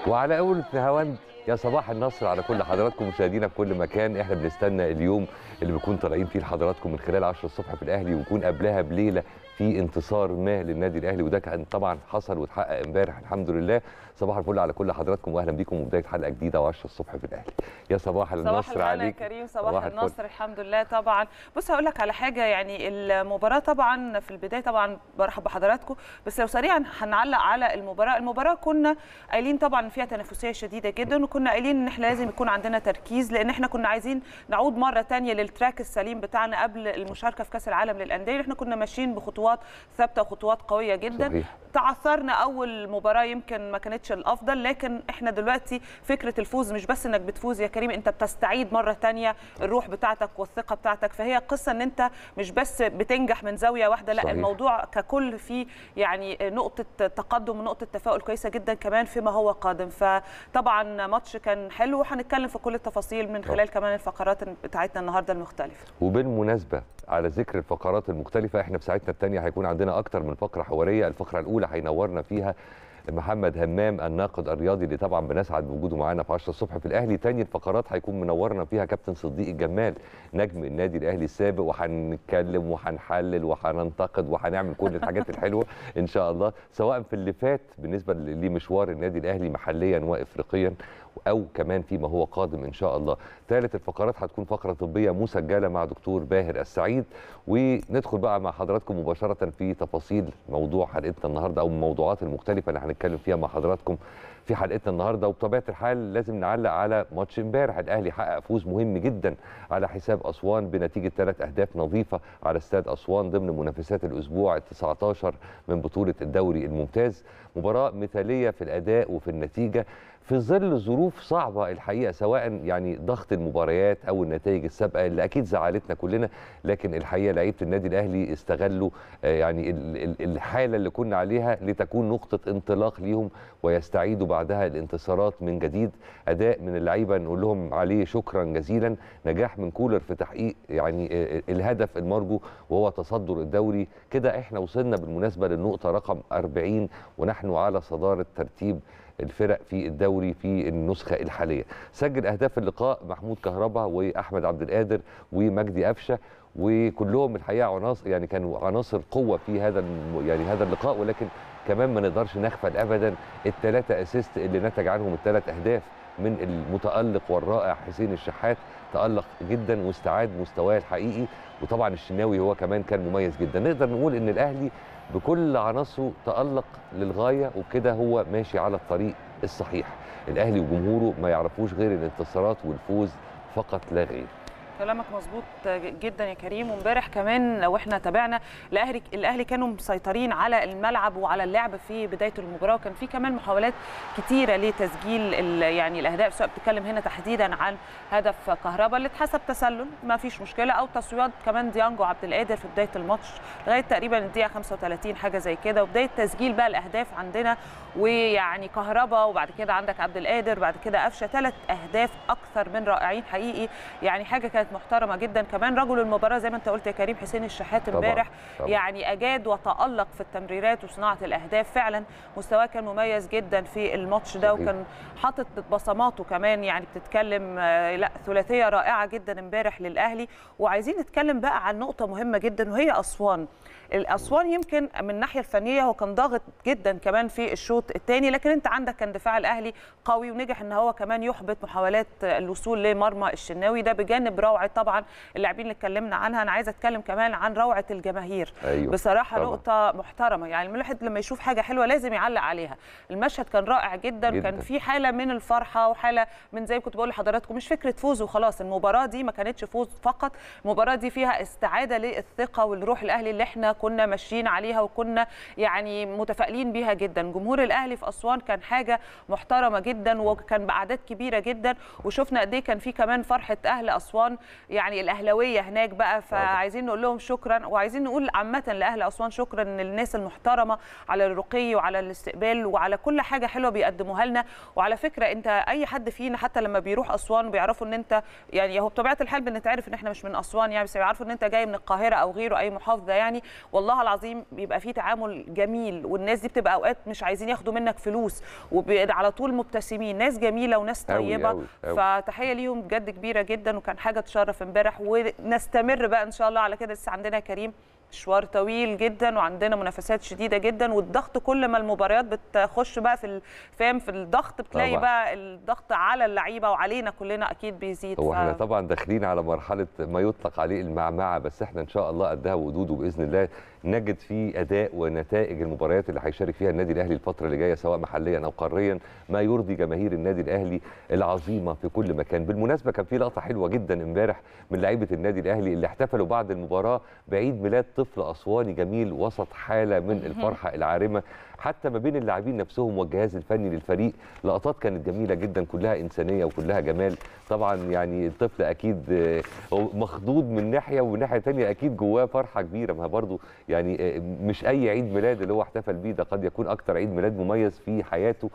وعلى اول نهاوند يا صباح النصر على كل حضراتكم مشاهدينا في كل مكان. احنا بنستنى اليوم اللي بنكون طالعين فيه لحضراتكم من خلال 10 الصبح في الاهلي، ويكون قبلها بليله في انتصار ما للنادي الاهلي، وده كان طبعا حصل واتحقق امبارح الحمد لله. صباح الفل على كل حضراتكم واهلا بيكم وبدايه حلقه جديده و10 الصبح في الاهلي. يا صباح النصر عليك يا كريم. صباح النصر. الحمد لله. طبعا بص هقول لك على حاجه، يعني المباراه طبعا في البدايه طبعا برحب بحضراتكم، بس لو سريعا هنعلق على المباراه كنا قايلين طبعا فيها تنافسيه شديده جدا، وكنا قايلين ان احنا لازم يكون عندنا تركيز، لان احنا كنا عايزين نعود مره ثانيه للتراك السليم بتاعنا قبل المشاركه في كاس العالم للانديه. احنا كنا ماشيين بخطوات ثابته وخطوات قويه جدا. صحيح. تعثرنا اول مباراه يمكن ما كانتش الافضل، لكن احنا دلوقتي فكره الفوز مش بس انك بتفوز يا كريم، انت بتستعيد مره ثانيه الروح بتاعتك والثقه بتاعتك، فهي قصه ان انت مش بس بتنجح من زاويه واحده، لا صحيح. الموضوع ككل فيه يعني نقطه تقدم ونقطه تفاؤل كويسه جدا كمان فيما هو قادم. فطبعا ماتش كان حلو، وهنتكلم في كل التفاصيل من خلال كمان الفقرات بتاعتنا النهارده المختلفه. وبالمناسبه على ذكر الفقرات المختلفه، احنا في ساعتنا الثانيه هيكون عندنا اكتر من فقره حواريه. الفقره الاولى هينورنا فيها محمد همام الناقد الرياضي اللي طبعا بنسعد بوجوده معانا في 10 الصبح في الاهلي. تاني الفقرات هيكون منورنا فيها كابتن صديق الجمال نجم النادي الاهلي السابق، وهنتكلم وهنحلل وهننتقد وهنعمل كل الحاجات الحلوه ان شاء الله، سواء في اللي فات بالنسبه لمشوار النادي الاهلي محليا وافريقيا، او كمان فيما هو قادم ان شاء الله. ثالث الفقرات هتكون فقره طبيه مسجله مع دكتور باهر السعيد، وندخل بقى مع حضراتكم مباشره في تفاصيل موضوع حلقتنا النهارده او الموضوعات المختلفه اللي هنتكلم فيها مع حضراتكم في حلقتنا النهارده. وبطبيعه الحال لازم نعلق على ماتش امبارح. الاهلي حقق فوز مهم جدا على حساب اسوان بنتيجه 3 أهداف نظيفه على استاد اسوان ضمن منافسات الاسبوع ال19 من بطوله الدوري الممتاز. مباراه مثاليه في الاداء وفي النتيجه في ظل ظروف صعبه الحقيقه، سواء يعني ضغط المباريات او النتائج السابقه اللي اكيد زعلتنا كلنا، لكن الحقيقه لعيبه النادي الاهلي استغلوا يعني الحاله اللي كنا عليها لتكون نقطه انطلاق ليهم ويستعيدوا بعدها الانتصارات من جديد. اداء من اللعيبه نقول لهم عليه شكرا جزيلا. نجاح من كولر في تحقيق يعني الهدف المرجو وهو تصدر الدوري. كده احنا وصلنا بالمناسبه للنقطه رقم 40 ونحن على صداره ترتيب الفرق في الدوري في النسخه الحاليه. سجل اهداف اللقاء محمود كهربا واحمد عبد القادر ومجدي قفشه، وكلهم الحقيقه عناصر يعني كانوا عناصر قوه في يعني هذا اللقاء. ولكن كمان ما نقدرش نغفل ابدا ال3 اسيست اللي نتج عنهم ال3 اهداف من المتالق والرائع حسين الشحات. تالق جدا واستعاد مستواه الحقيقي، وطبعا الشناوي هو كمان كان مميز جدا. نقدر نقول ان الاهلي بكل عناصره تألق للغاية، وكده هو ماشي على الطريق الصحيح. الأهلي وجمهوره ما يعرفوش غير الانتصارات والفوز فقط لا غير. كلامك مظبوط جدا يا كريم. وامبارح كمان لو احنا تابعنا الاهلي كانوا مسيطرين على الملعب وعلى اللعب في بدايه المباراه، وكان في كمان محاولات كتيره لتسجيل يعني الاهداف، سواء بتتكلم هنا تحديدا عن هدف كهربا اللي اتحسب تسلل ما فيش مشكله، او تصويات كمان ديانجو عبد القادر في بدايه الماتش لغايه تقريبا الدقيقه 35 حاجه زي كده، وبدايه تسجيل بقى الاهداف عندنا ويعني كهربا وبعد كده عندك عبد القادر بعد كده قفشه. 3 أهداف اكثر من رائعين حقيقي، يعني حاجه كانت محترمه جدا. كمان رجل المباراه زي ما انت قلت يا كريم حسين الشحات امبارح يعني اجاد وتالق في التمريرات وصناعه الاهداف. فعلا مستواه كان مميز جدا في الماتش ده، وكان حاطط بصماته كمان، يعني بتتكلم لا ثلاثيه رائعه جدا امبارح للاهلي. وعايزين نتكلم بقى عن نقطه مهمه جدا وهي اسوان. الاسوان يمكن من الناحيه الفنيه هو كان ضاغط جدا كمان في الشوط الثاني، لكن انت عندك كان دفاع الاهلي قوي ونجح ان هو كمان يحبط محاولات الوصول لمرمى الشناوي ده، بجانب روعه طبعا اللاعبين اللي اتكلمنا عنها. انا عايزه اتكلم كمان عن روعه الجماهير. أيوة. بصراحه طبعا. نقطه محترمه، يعني الواحد لما يشوف حاجه حلوه لازم يعلق عليها. المشهد كان رائع جدا. كان في حاله من الفرحه وحاله من زي ما كنت بقول لحضراتكم مش فكره فوز وخلاص، المباراه دي ما كانتش فوز فقط، المباراه دي فيها استعاده للثقه والروح الاهلي اللي احنا كنا ماشيين عليها وكنا يعني متفائلين بيها جدا. جمهور الاهلي في اسوان كان حاجه محترمه جدا، وكان باعداد كبيره جدا، وشفنا قد ايه كان في كمان فرحه اهل اسوان يعني الاهلاويه هناك بقى، فعايزين نقول لهم شكرا، وعايزين نقول عامه لاهل اسوان شكرا للناس المحترمه على الرقي وعلى الاستقبال وعلى كل حاجه حلوه بيقدموها لنا. وعلى فكره انت اي حد فينا حتى لما بيروح اسوان وبيعرفوا ان انت يعني هو بطبيعه الحال بنتعرف ان احنا مش من اسوان يعني، بس بيعرفوا ان انت جاي من القاهره او غيره اي محافظه يعني، والله العظيم بيبقى فيه تعامل جميل، والناس دي بتبقى اوقات مش عايزين ياخدوا منك فلوس وعلى طول مبتسمين، ناس جميله وناس طيبه أوي. فتحيه ليهم بجد كبيره جدا، وكان حاجه تشرف امبارح، ونستمر بقى ان شاء الله على كده. لسه عندنا كريم مشوار طويل جدا وعندنا منافسات شديده جدا، والضغط كل ما المباريات بتخش بقى في في الضغط بتلاقي طبعا. بقى الضغط على اللعيبه وعلينا كلنا اكيد بيزيد. هو احنا طبعا داخلين على مرحله ما يطلق عليه المعمعه، بس احنا ان شاء الله قدها وقدوده باذن الله نجد فيه اداء ونتائج المباريات اللي هيشارك فيها النادي الاهلي الفتره اللي جايه سواء محليا او قاريا، ما يرضي جماهير النادي الاهلي العظيمه في كل مكان. بالمناسبه كان في لقطه حلوه جدا امبارح من لعيبه النادي الاهلي اللي احتفلوا بعد المباراه بعيد ميلاد طفل اسواني جميل وسط حاله من الفرحه العارمه حتى ما بين اللاعبين نفسهم والجهاز الفني للفريق. لقطات كانت جميله جدا كلها انسانيه وكلها جمال. طبعا يعني الطفل اكيد هو مخضوض من ناحيه، ومن ناحيه ثانيه اكيد جواه فرحه كبيره، ما برضه يعني مش اي عيد ميلاد اللي هو احتفل بيه ده قد يكون اكتر عيد ميلاد مميز في حياته،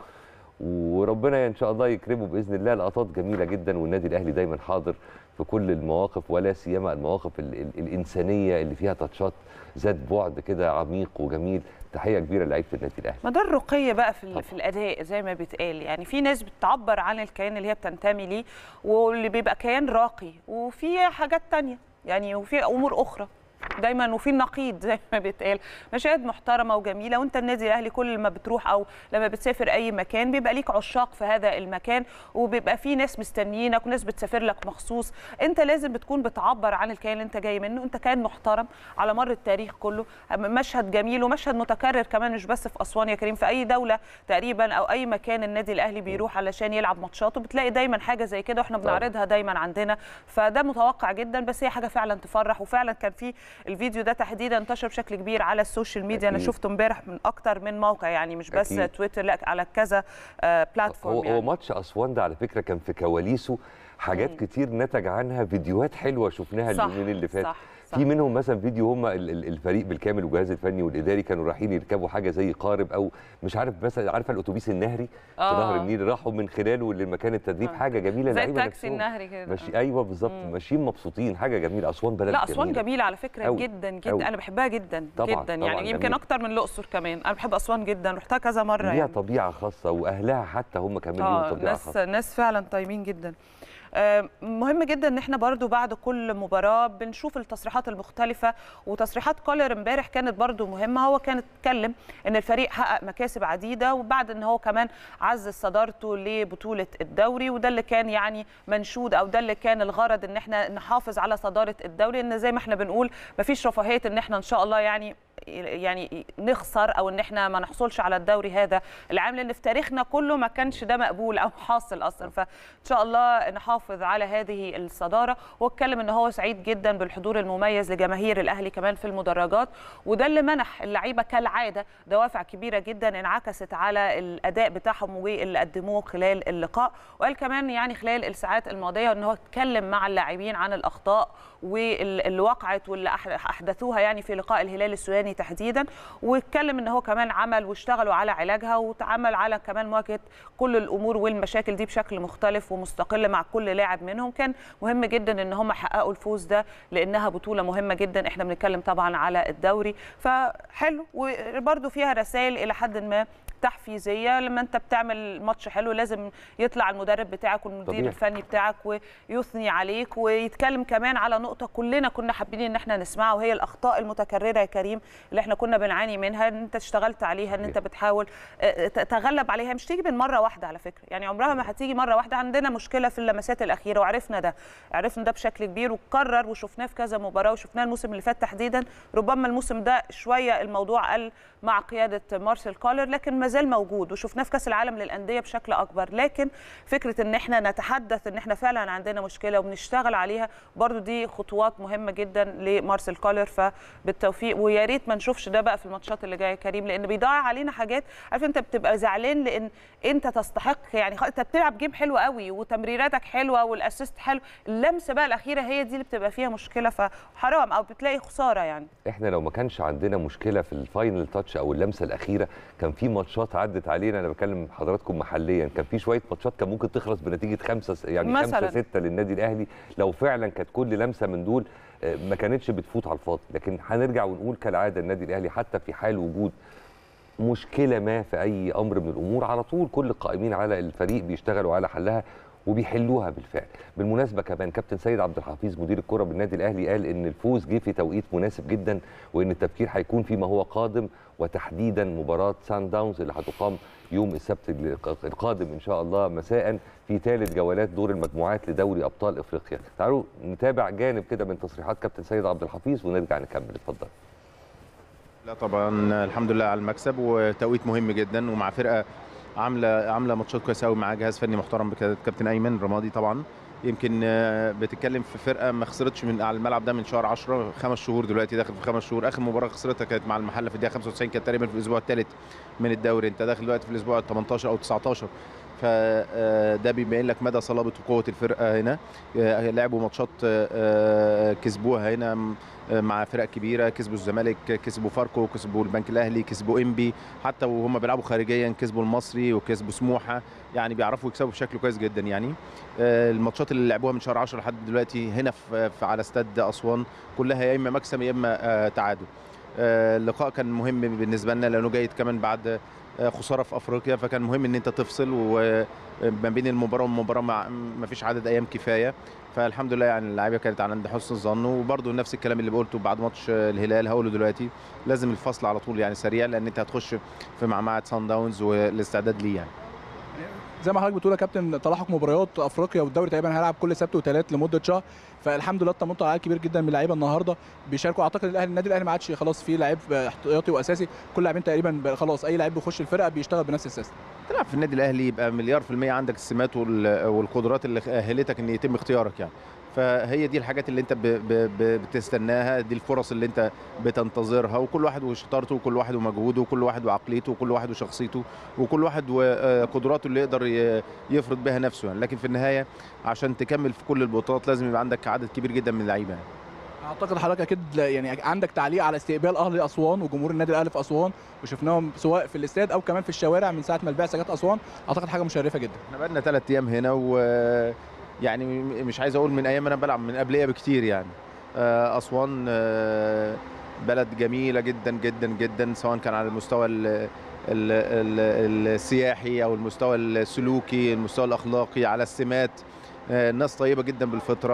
وربنا ان شاء الله يكرمه باذن الله. لقطات جميله جدا، والنادي الاهلي دايما حاضر في كل المواقف، ولا سيما المواقف الانسانيه اللي فيها تاتشات ذات بعد كده عميق وجميل. تحيه كبيره لعيبه النادي الاهلي. ما ده الرقي بقى في الاداء زي ما بيتقال، يعني في ناس بتعبر عن الكيان اللي هي بتنتمي ليه واللي بيبقى كيان راقي، وفي حاجات تانية يعني، وفي امور اخرى دايما، وفي النقيض زي ما بيتقال. مشاهد محترمه وجميله، وانت النادي الاهلي كل ما بتروح او لما بتسافر اي مكان بيبقى ليك عشاق في هذا المكان، وبيبقى في ناس مستنيينك وناس بتسافر لك مخصوص. انت لازم بتكون بتعبر عن الكيان اللي انت جاي منه. انت كيان محترم على مر التاريخ كله، مشهد جميل ومشهد متكرر كمان، مش بس في اسوان يا كريم، في اي دوله تقريبا او اي مكان النادي الاهلي بيروح علشان يلعب ماتشاته بتلاقي دايما حاجه زي كده، واحنا بنعرضها دايما عندنا. فده متوقع جدا، بس هي حاجه فعلا تفرح. وفعلا كان في الفيديو ده تحديدا انتشر بشكل كبير على السوشيال ميديا. انا شفته امبارح من اكتر من موقع يعني، مش بس تويتر، لا على كذا بلاتفورم. هو ماتش اسوان ده على فكره كان في كواليسه حاجات كتير نتج عنها فيديوهات حلوه شفناها اليومين اللي فات. في منهم مثلا فيديو هم الفريق بالكامل والجهاز الفني والاداري كانوا رايحين يركبوا حاجه زي قارب او مش عارف، مثلا عارفه الاتوبيس النهري في نهر النيل، راحوا من خلاله لمكان التدريب. حاجه جميله، زي التاكسي النهري كده. ايوه بالظبط، ماشيين مبسوطين، حاجه جميله. اسوان بلد لا اسوان جميله على فكره أوي. جدا جدا أوي. انا بحبها جدا طبعًا جدا يعني يمكن اكتر من الاقصر كمان. انا بحب اسوان جدا، رحتها كذا مره ليها يعني. طبيعه خاصه، واهلها حتى هم كمان ليهم طبيعه خاصه. ناس فعلا طيبين جدا. مهم جدا ان احنا برضو بعد كل مباراه بنشوف التصريحات المختلفه، وتصريحات كولر امبارح كانت برضو مهمه. هو كان اتكلم ان الفريق حقق مكاسب عديده، وبعد ان هو كمان عزز صدارته لبطوله الدوري، وده اللي كان يعني منشود، او ده اللي كان الغرض، ان احنا نحافظ على صداره الدوري. ان زي ما احنا بنقول مفيش رفاهيه ان احنا ان شاء الله يعني نخسر او ان احنا ما نحصلش على الدوري هذا العام، لان في تاريخنا كله ما كانش ده مقبول او حاصل اصلا. فان شاء الله نحافظ على هذه الصداره. واتكلم ان هو سعيد جدا بالحضور المميز لجماهير الاهلي كمان في المدرجات، وده اللي منح اللعيبه كالعاده دوافع كبيره جدا انعكست على الاداء بتاعهم واللي قدموه خلال اللقاء. وقال كمان يعني خلال الساعات الماضيه ان هو اتكلم مع اللاعبين عن الاخطاء واللي وقعت واللي احدثوها يعني في لقاء الهلال السوداني تحديدا، واتكلم ان هو كمان عمل واشتغلوا على علاجها، وتعامل على كمان مواجهه كل الامور والمشاكل دي بشكل مختلف ومستقل مع كل لاعب منهم. كان مهم جدا ان هم حققوا الفوز ده لانها بطوله مهمه جدا. احنا بنتكلم طبعا على الدوري، فحلو وبرده فيها رسائل الى حد ما تحفيزيه. لما انت بتعمل ماتش حلو لازم يطلع المدرب بتاعك والمدير الفني بتاعك ويثني عليك، ويتكلم كمان على نقطه كلنا كنا حابين ان احنا نسمعها، وهي الاخطاء المتكرره يا كريم اللي احنا كنا بنعاني منها. ان انت اشتغلت عليها، ان انت بتحاول تتغلب عليها. مش تيجي من مره واحده على فكره، يعني عمرها ما هتيجي مره واحده. عندنا مشكله في اللمسات الاخيره، وعرفنا ده بشكل كبير، وكرر وشفناه في كذا مباراه، وشفناه الموسم اللي فات تحديدا. ربما الموسم ده شويه الموضوع قل مع قياده مارسيل كولر، لكن ما زال موجود وشفناه في كاس العالم للانديه بشكل اكبر. لكن فكره ان احنا نتحدث ان احنا فعلا عندنا مشكله وبنشتغل عليها برضو دي خطوات مهمه جدا لمارسيل كولر، فبالتوفيق. ويا ريت ما نشوفش ده بقى في الماتشات اللي جايه كريم، لان بيضيع علينا حاجات. عارف انت بتبقى زعلان لان انت تستحق، يعني انت بتلعب جيم حلو قوي وتمريراتك حلوه والاسيست حلو، اللمسه بقى الاخيره هي دي اللي بتبقى فيها مشكله، فحرام او بتلاقي خساره. يعني احنا لو ما كانش عندنا مشكله في الفاينل تاتش او اللمسه الاخيره كان في ماتشات عدت علينا، انا بكلم حضراتكم محليا، كان في شويه ماتشات كان ممكن تخلص بنتيجه 5-6 للنادي الاهلي لو فعلا كانت كل لمسه من دول ما كانتش بتفوت على الفاضي. لكن هنرجع ونقول كالعاده النادي الاهلي حتى في حال وجود مشكله ما في اي امر من الامور على طول كل القائمين على الفريق بيشتغلوا على حلها وبيحلوها بالفعل. بالمناسبه كمان كابتن سيد عبد الحفيظ مدير الكره بالنادي الاهلي قال ان الفوز جه في توقيت مناسب جدا، وان التفكير هيكون فيما هو قادم، وتحديدا مباراه سان داونز اللي هتقام يوم السبت القادم ان شاء الله مساء في ثالث جولات دور المجموعات لدوري ابطال افريقيا. تعالوا نتابع جانب كده من تصريحات كابتن سيد عبد الحفيظ ونرجع نكمل. اتفضل. لا طبعا الحمد لله على المكسب، وتوقيت مهم جدا، ومع فرقه عامله ماتشات كويسه قوي، مع جهاز فني محترم بقياده كابتن ايمن رمادي. طبعا يمكن بتتكلم في فرقه ما خسرتش من على الملعب ده من شهر 10، 5 شهور دلوقتي داخل في 5 شهور. اخر مباراه خسرتها كانت مع المحله في الدقيقه 95، كانت تقريبا في الاسبوع الثالث من الدوري. انت داخل دلوقتي في الاسبوع ال 18 او 19، فده بيبين لك مدى صلابه وقوه الفرقه هنا. لعبوا ماتشات كسبوها هنا مع فرق كبيره، كسبوا الزمالك، كسبوا فاركو، كسبوا البنك الاهلي، كسبوا انبي، حتى وهم بيلعبوا خارجيا كسبوا المصري وكسبوا سموحه. يعني بيعرفوا يكسبوا بشكل كويس جدا. يعني الماتشات اللي لعبوها من شهر 10 لحد دلوقتي هنا في على استاد اسوان كلها يا اما مكسب يا اما تعادل. اللقاء كان مهم بالنسبه لنا لانه جاي كمان بعد خساره في افريقيا، فكان مهم ان انت تفصل، وما بين المباراه والمباراه ما فيش عدد ايام كفايه. فالحمد لله يعني اللعيبه كانت عند حسن الظن. وبرده نفس الكلام اللي قلته بعد ماتش الهلال هقوله دلوقتي، لازم الفصل على طول يعني سريع، لان انت هتخش في معمعه سان داونز والاستعداد ليه. يعني زي ما حضرتك بتقول يا كابتن، تلاحق مباريات افريقيا والدوري تقريبا هيلعب كل سبت وثلاث لمده شهر، فالحمد لله اطمنت على عدد كبير جدا من اللعيبه النهارده بيشاركوا. اعتقد النادي الاهلي ما عادش خلاص فيه لعيب احتياطي واساسي، كل لاعبين تقريبا خلاص اي لعيب بيخش الفرقه بيشتغل بنفس السيستم. تلعب في النادي الاهلي يبقى مليار في المية عندك السمات والقدرات اللي اهلتك ان يتم اختيارك يعني. فهي دي الحاجات اللي انت بتستناها، دي الفرص اللي انت بتنتظرها، وكل واحد وشطارته وكل واحد ومجهوده وكل واحد وعقليته وكل واحد وشخصيته وكل واحد وقدراته اللي يقدر يفرض بها نفسه يعني. لكن في النهايه عشان تكمل في كل البطولات لازم يبقى عندك عدد كبير جدا من اللعيبه يعني. اعتقد حضرتك اكيد يعني عندك تعليق على استقبال اهلي اسوان وجمهور النادي الاهلي في اسوان، وشفناهم سواء في الاستاد او كمان في الشوارع من ساعه ما البعثه جت اسوان. اعتقد حاجه مشرفه جدا. احنا بقالنا 3 ايام هنا، يعني مش عايز اقول من ايام انا بلعب، من قبليه بكتير يعني. اسوان بلد جميله جدا جدا جدا، سواء كان على المستوى السياحي او المستوى السلوكي، المستوى الاخلاقي، على السمات. الناس طيبه جدا بالفطره،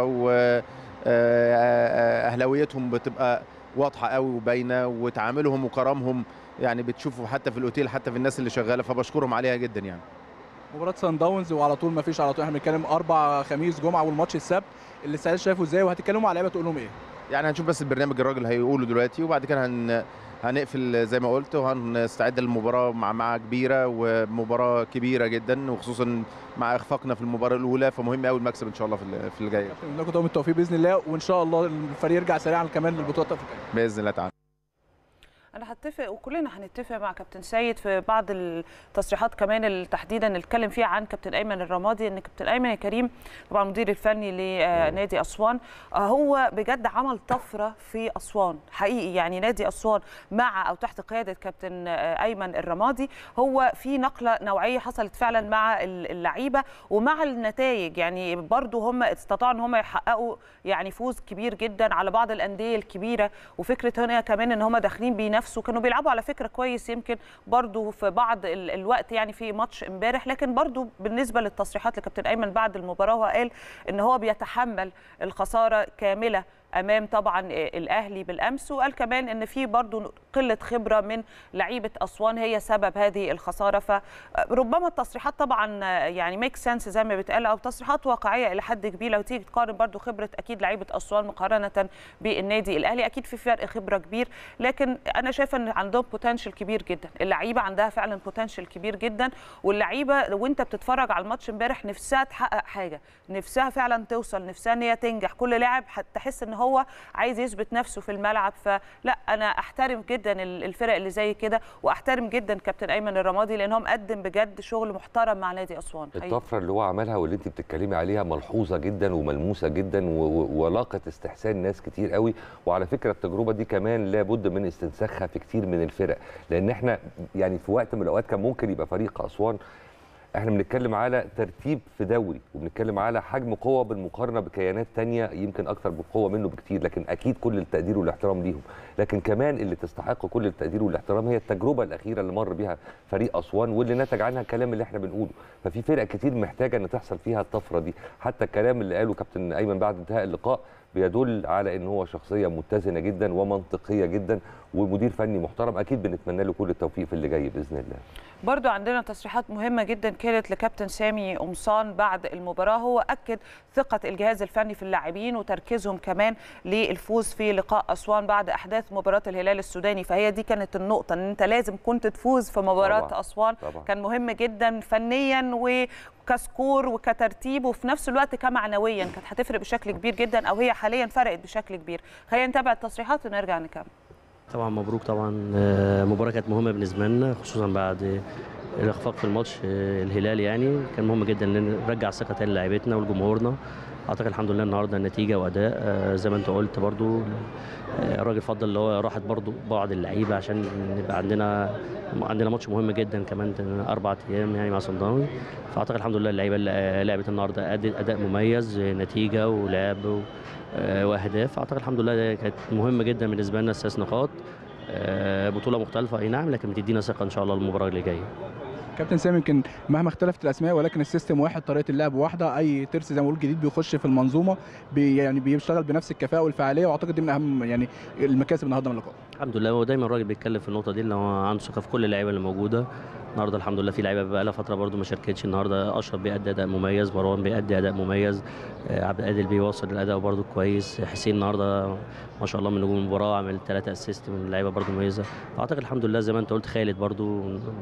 واهلاويتهم بتبقى واضحه قوي وباينه، وتعاملهم وكرمهم يعني بتشوفوا حتى في الاوتيل، حتى في الناس اللي شغاله، فبشكرهم عليها جدا يعني. مباراه سان داونز وعلى طول ما فيش، على طول احنا بنتكلم 4 خميس جمعه والماتش السبت، اللي السعيد شايفه ازاي؟ وهتتكلموا على اللعيبه تقول لهم ايه؟ يعني هنشوف بس البرنامج الراجل هيقوله دلوقتي، وبعد كده هنقفل زي ما قلت، وهنستعد للمباراه مع كبيره ومباراه كبيره جدا، وخصوصا مع اخفاقنا في المباراه الاولى، فمهم قوي المكسب ان شاء الله في اللي جاي. نتمنى لكم التوفيق باذن الله، وان شاء الله الفريق يرجع سريعا كمان للبطولات الافريقيه باذن الله تعالى. أنا هتفق وكلنا هنتفق مع كابتن سيد في بعض التصريحات كمان اللي تحديدا نتكلم فيها عن كابتن أيمن الرمادي، إن كابتن أيمن يا كريم طبعا المدير الفني لنادي أسوان هو بجد عمل طفرة في أسوان حقيقي. يعني نادي أسوان مع أو تحت قيادة كابتن أيمن الرمادي هو في نقلة نوعية حصلت فعلا مع اللعيبة ومع النتائج. يعني برضو هم استطاعوا إن هم يحققوا يعني فوز كبير جدا على بعض الأندية الكبيرة، وفكرة هنا كمان إن هم داخلين بنفس وكانوا بيلعبوا على فكره كويس يمكن برضو في بعض الوقت يعني في ماتش امبارح. لكن برضو بالنسبه للتصريحات لكابتن ايمن بعد المباراه هو قال ان هو بيتحمل الخساره كامله امام طبعا الاهلي بالامس، وقال كمان ان في برضو قله خبره من لعيبه اسوان هي سبب هذه الخساره. فربما التصريحات طبعا يعني ميك سنس زي ما بتقال، او تصريحات واقعيه الى حد كبير. لو تيجي تقارن برضو خبره اكيد لعيبه اسوان مقارنه بالنادي الاهلي، اكيد في فرق خبره كبير، لكن انا شايفه ان عندهم بوتنشال كبير جدا. اللعيبه عندها فعلا بوتنشال كبير جدا، واللعيبه وانت بتتفرج على الماتش امبارح نفسها تحقق حاجه، نفسها فعلا توصل، نفسها ان هي تنجح. كل لاعب تحس ان هو عايز يثبت نفسه في الملعب. فلا انا احترم جدا الفرق اللي زي كده، واحترم جدا كابتن ايمن الرمادي لانهم قدم بجد شغل محترم مع نادي اسوان. الطفره اللي هو عملها واللي انت بتتكلمي عليها ملحوظه جدا وملموسه جدا ولاقت استحسان ناس كتير قوي. وعلى فكره التجربه دي كمان لابد من استنساخها في كتير من الفرق، لان احنا يعني في وقت من الاوقات كان ممكن يبقى فريق اسوان احنا بنتكلم على ترتيب في دوري، وبنتكلم على حجم قوه بالمقارنه بكيانات تانية يمكن اكثر بقوه منه بكتير، لكن اكيد كل التقدير والاحترام ليهم. لكن كمان اللي تستحق كل التقدير والاحترام هي التجربه الاخيره اللي مر بيها فريق اسوان واللي نتج عنها الكلام اللي احنا بنقوله. ففي فرق كتير محتاجه ان تحصل فيها الطفره دي. حتى الكلام اللي قاله كابتن ايمن بعد انتهاء اللقاء بيدل على ان هو شخصيه متزنه جدا ومنطقيه جدا ومدير فني محترم. اكيد بنتمنى له كل التوفيق في اللي جاي باذن الله. برضو عندنا تصريحات مهمة جدا كانت لكابتن سامي قمصان بعد المباراة. هو أكد ثقة الجهاز الفني في اللاعبين وتركيزهم كمان للفوز في لقاء أسوان بعد أحداث مباراة الهلال السوداني. فهي دي كانت النقطة، أن أنت لازم كنت تفوز في مباراة طبعا. أسوان طبعا. كان مهم جدا فنيا وكسكور وكترتيب، وفي نفس الوقت كمعنويا كانت هتفرق بشكل كبير جدا، أو هي حاليا فرقت بشكل كبير. خلينا نتابع التصريحات ونرجع نكمل. طبعا مبروك. طبعا مباراة كانت مهمة بالنسبة لنا، خصوصا بعد الاخفاق في الماتش الهلال. يعني كان مهم جدا ان نرجع الثقة تاني للاعيبتنا ولجمهورنا. اعتقد الحمد لله النهارده النتيجة واداء زي ما انت قلت. برضو الراجل فضل اللي هو راحت برضو بعض اللعيبة عشان نبقى عندنا ماتش مهم جدا كمان 4 ايام يعني مع صن داونز. فاعتقد الحمد لله اللعيبة اللي لعبت النهارده ادت اداء مميز، نتيجة ولعب واهداف. اعتقد الحمد لله كانت مهمه جدا بالنسبه لنا. 6 نقاط، بطوله مختلفه اي نعم، لكن بتدينا ثقه ان شاء الله المباراه اللي جايه. كابتن سامي، يمكن مهما اختلفت الاسماء ولكن السيستم واحد، طريقه اللعب واحده. اي ترس زي ما بقول جديد بيخش في المنظومه يعني بيشتغل بنفس الكفاءه والفعاليه، واعتقد دي من اهم يعني المكاسب النهارده من اللقاء. الحمد لله. هو دايما الراجل بيتكلم في النقطه دي اللي هو عنده ثقه في كل اللعيبه اللي موجوده. النهارده الحمد لله في لعيبه بقى لها فتره برده ما شاركتش. النهارده اشرف بيأدي اداء مميز، مروان بيأدي اداء مميز، عبد القادر بيواصل الاداء برده كويس، حسين النهارده ما شاء الله من نجوم المباراه عمل 3 اسيست من اللعيبه برده مميزه. اعتقد الحمد لله زي ما انت قلت خالد برده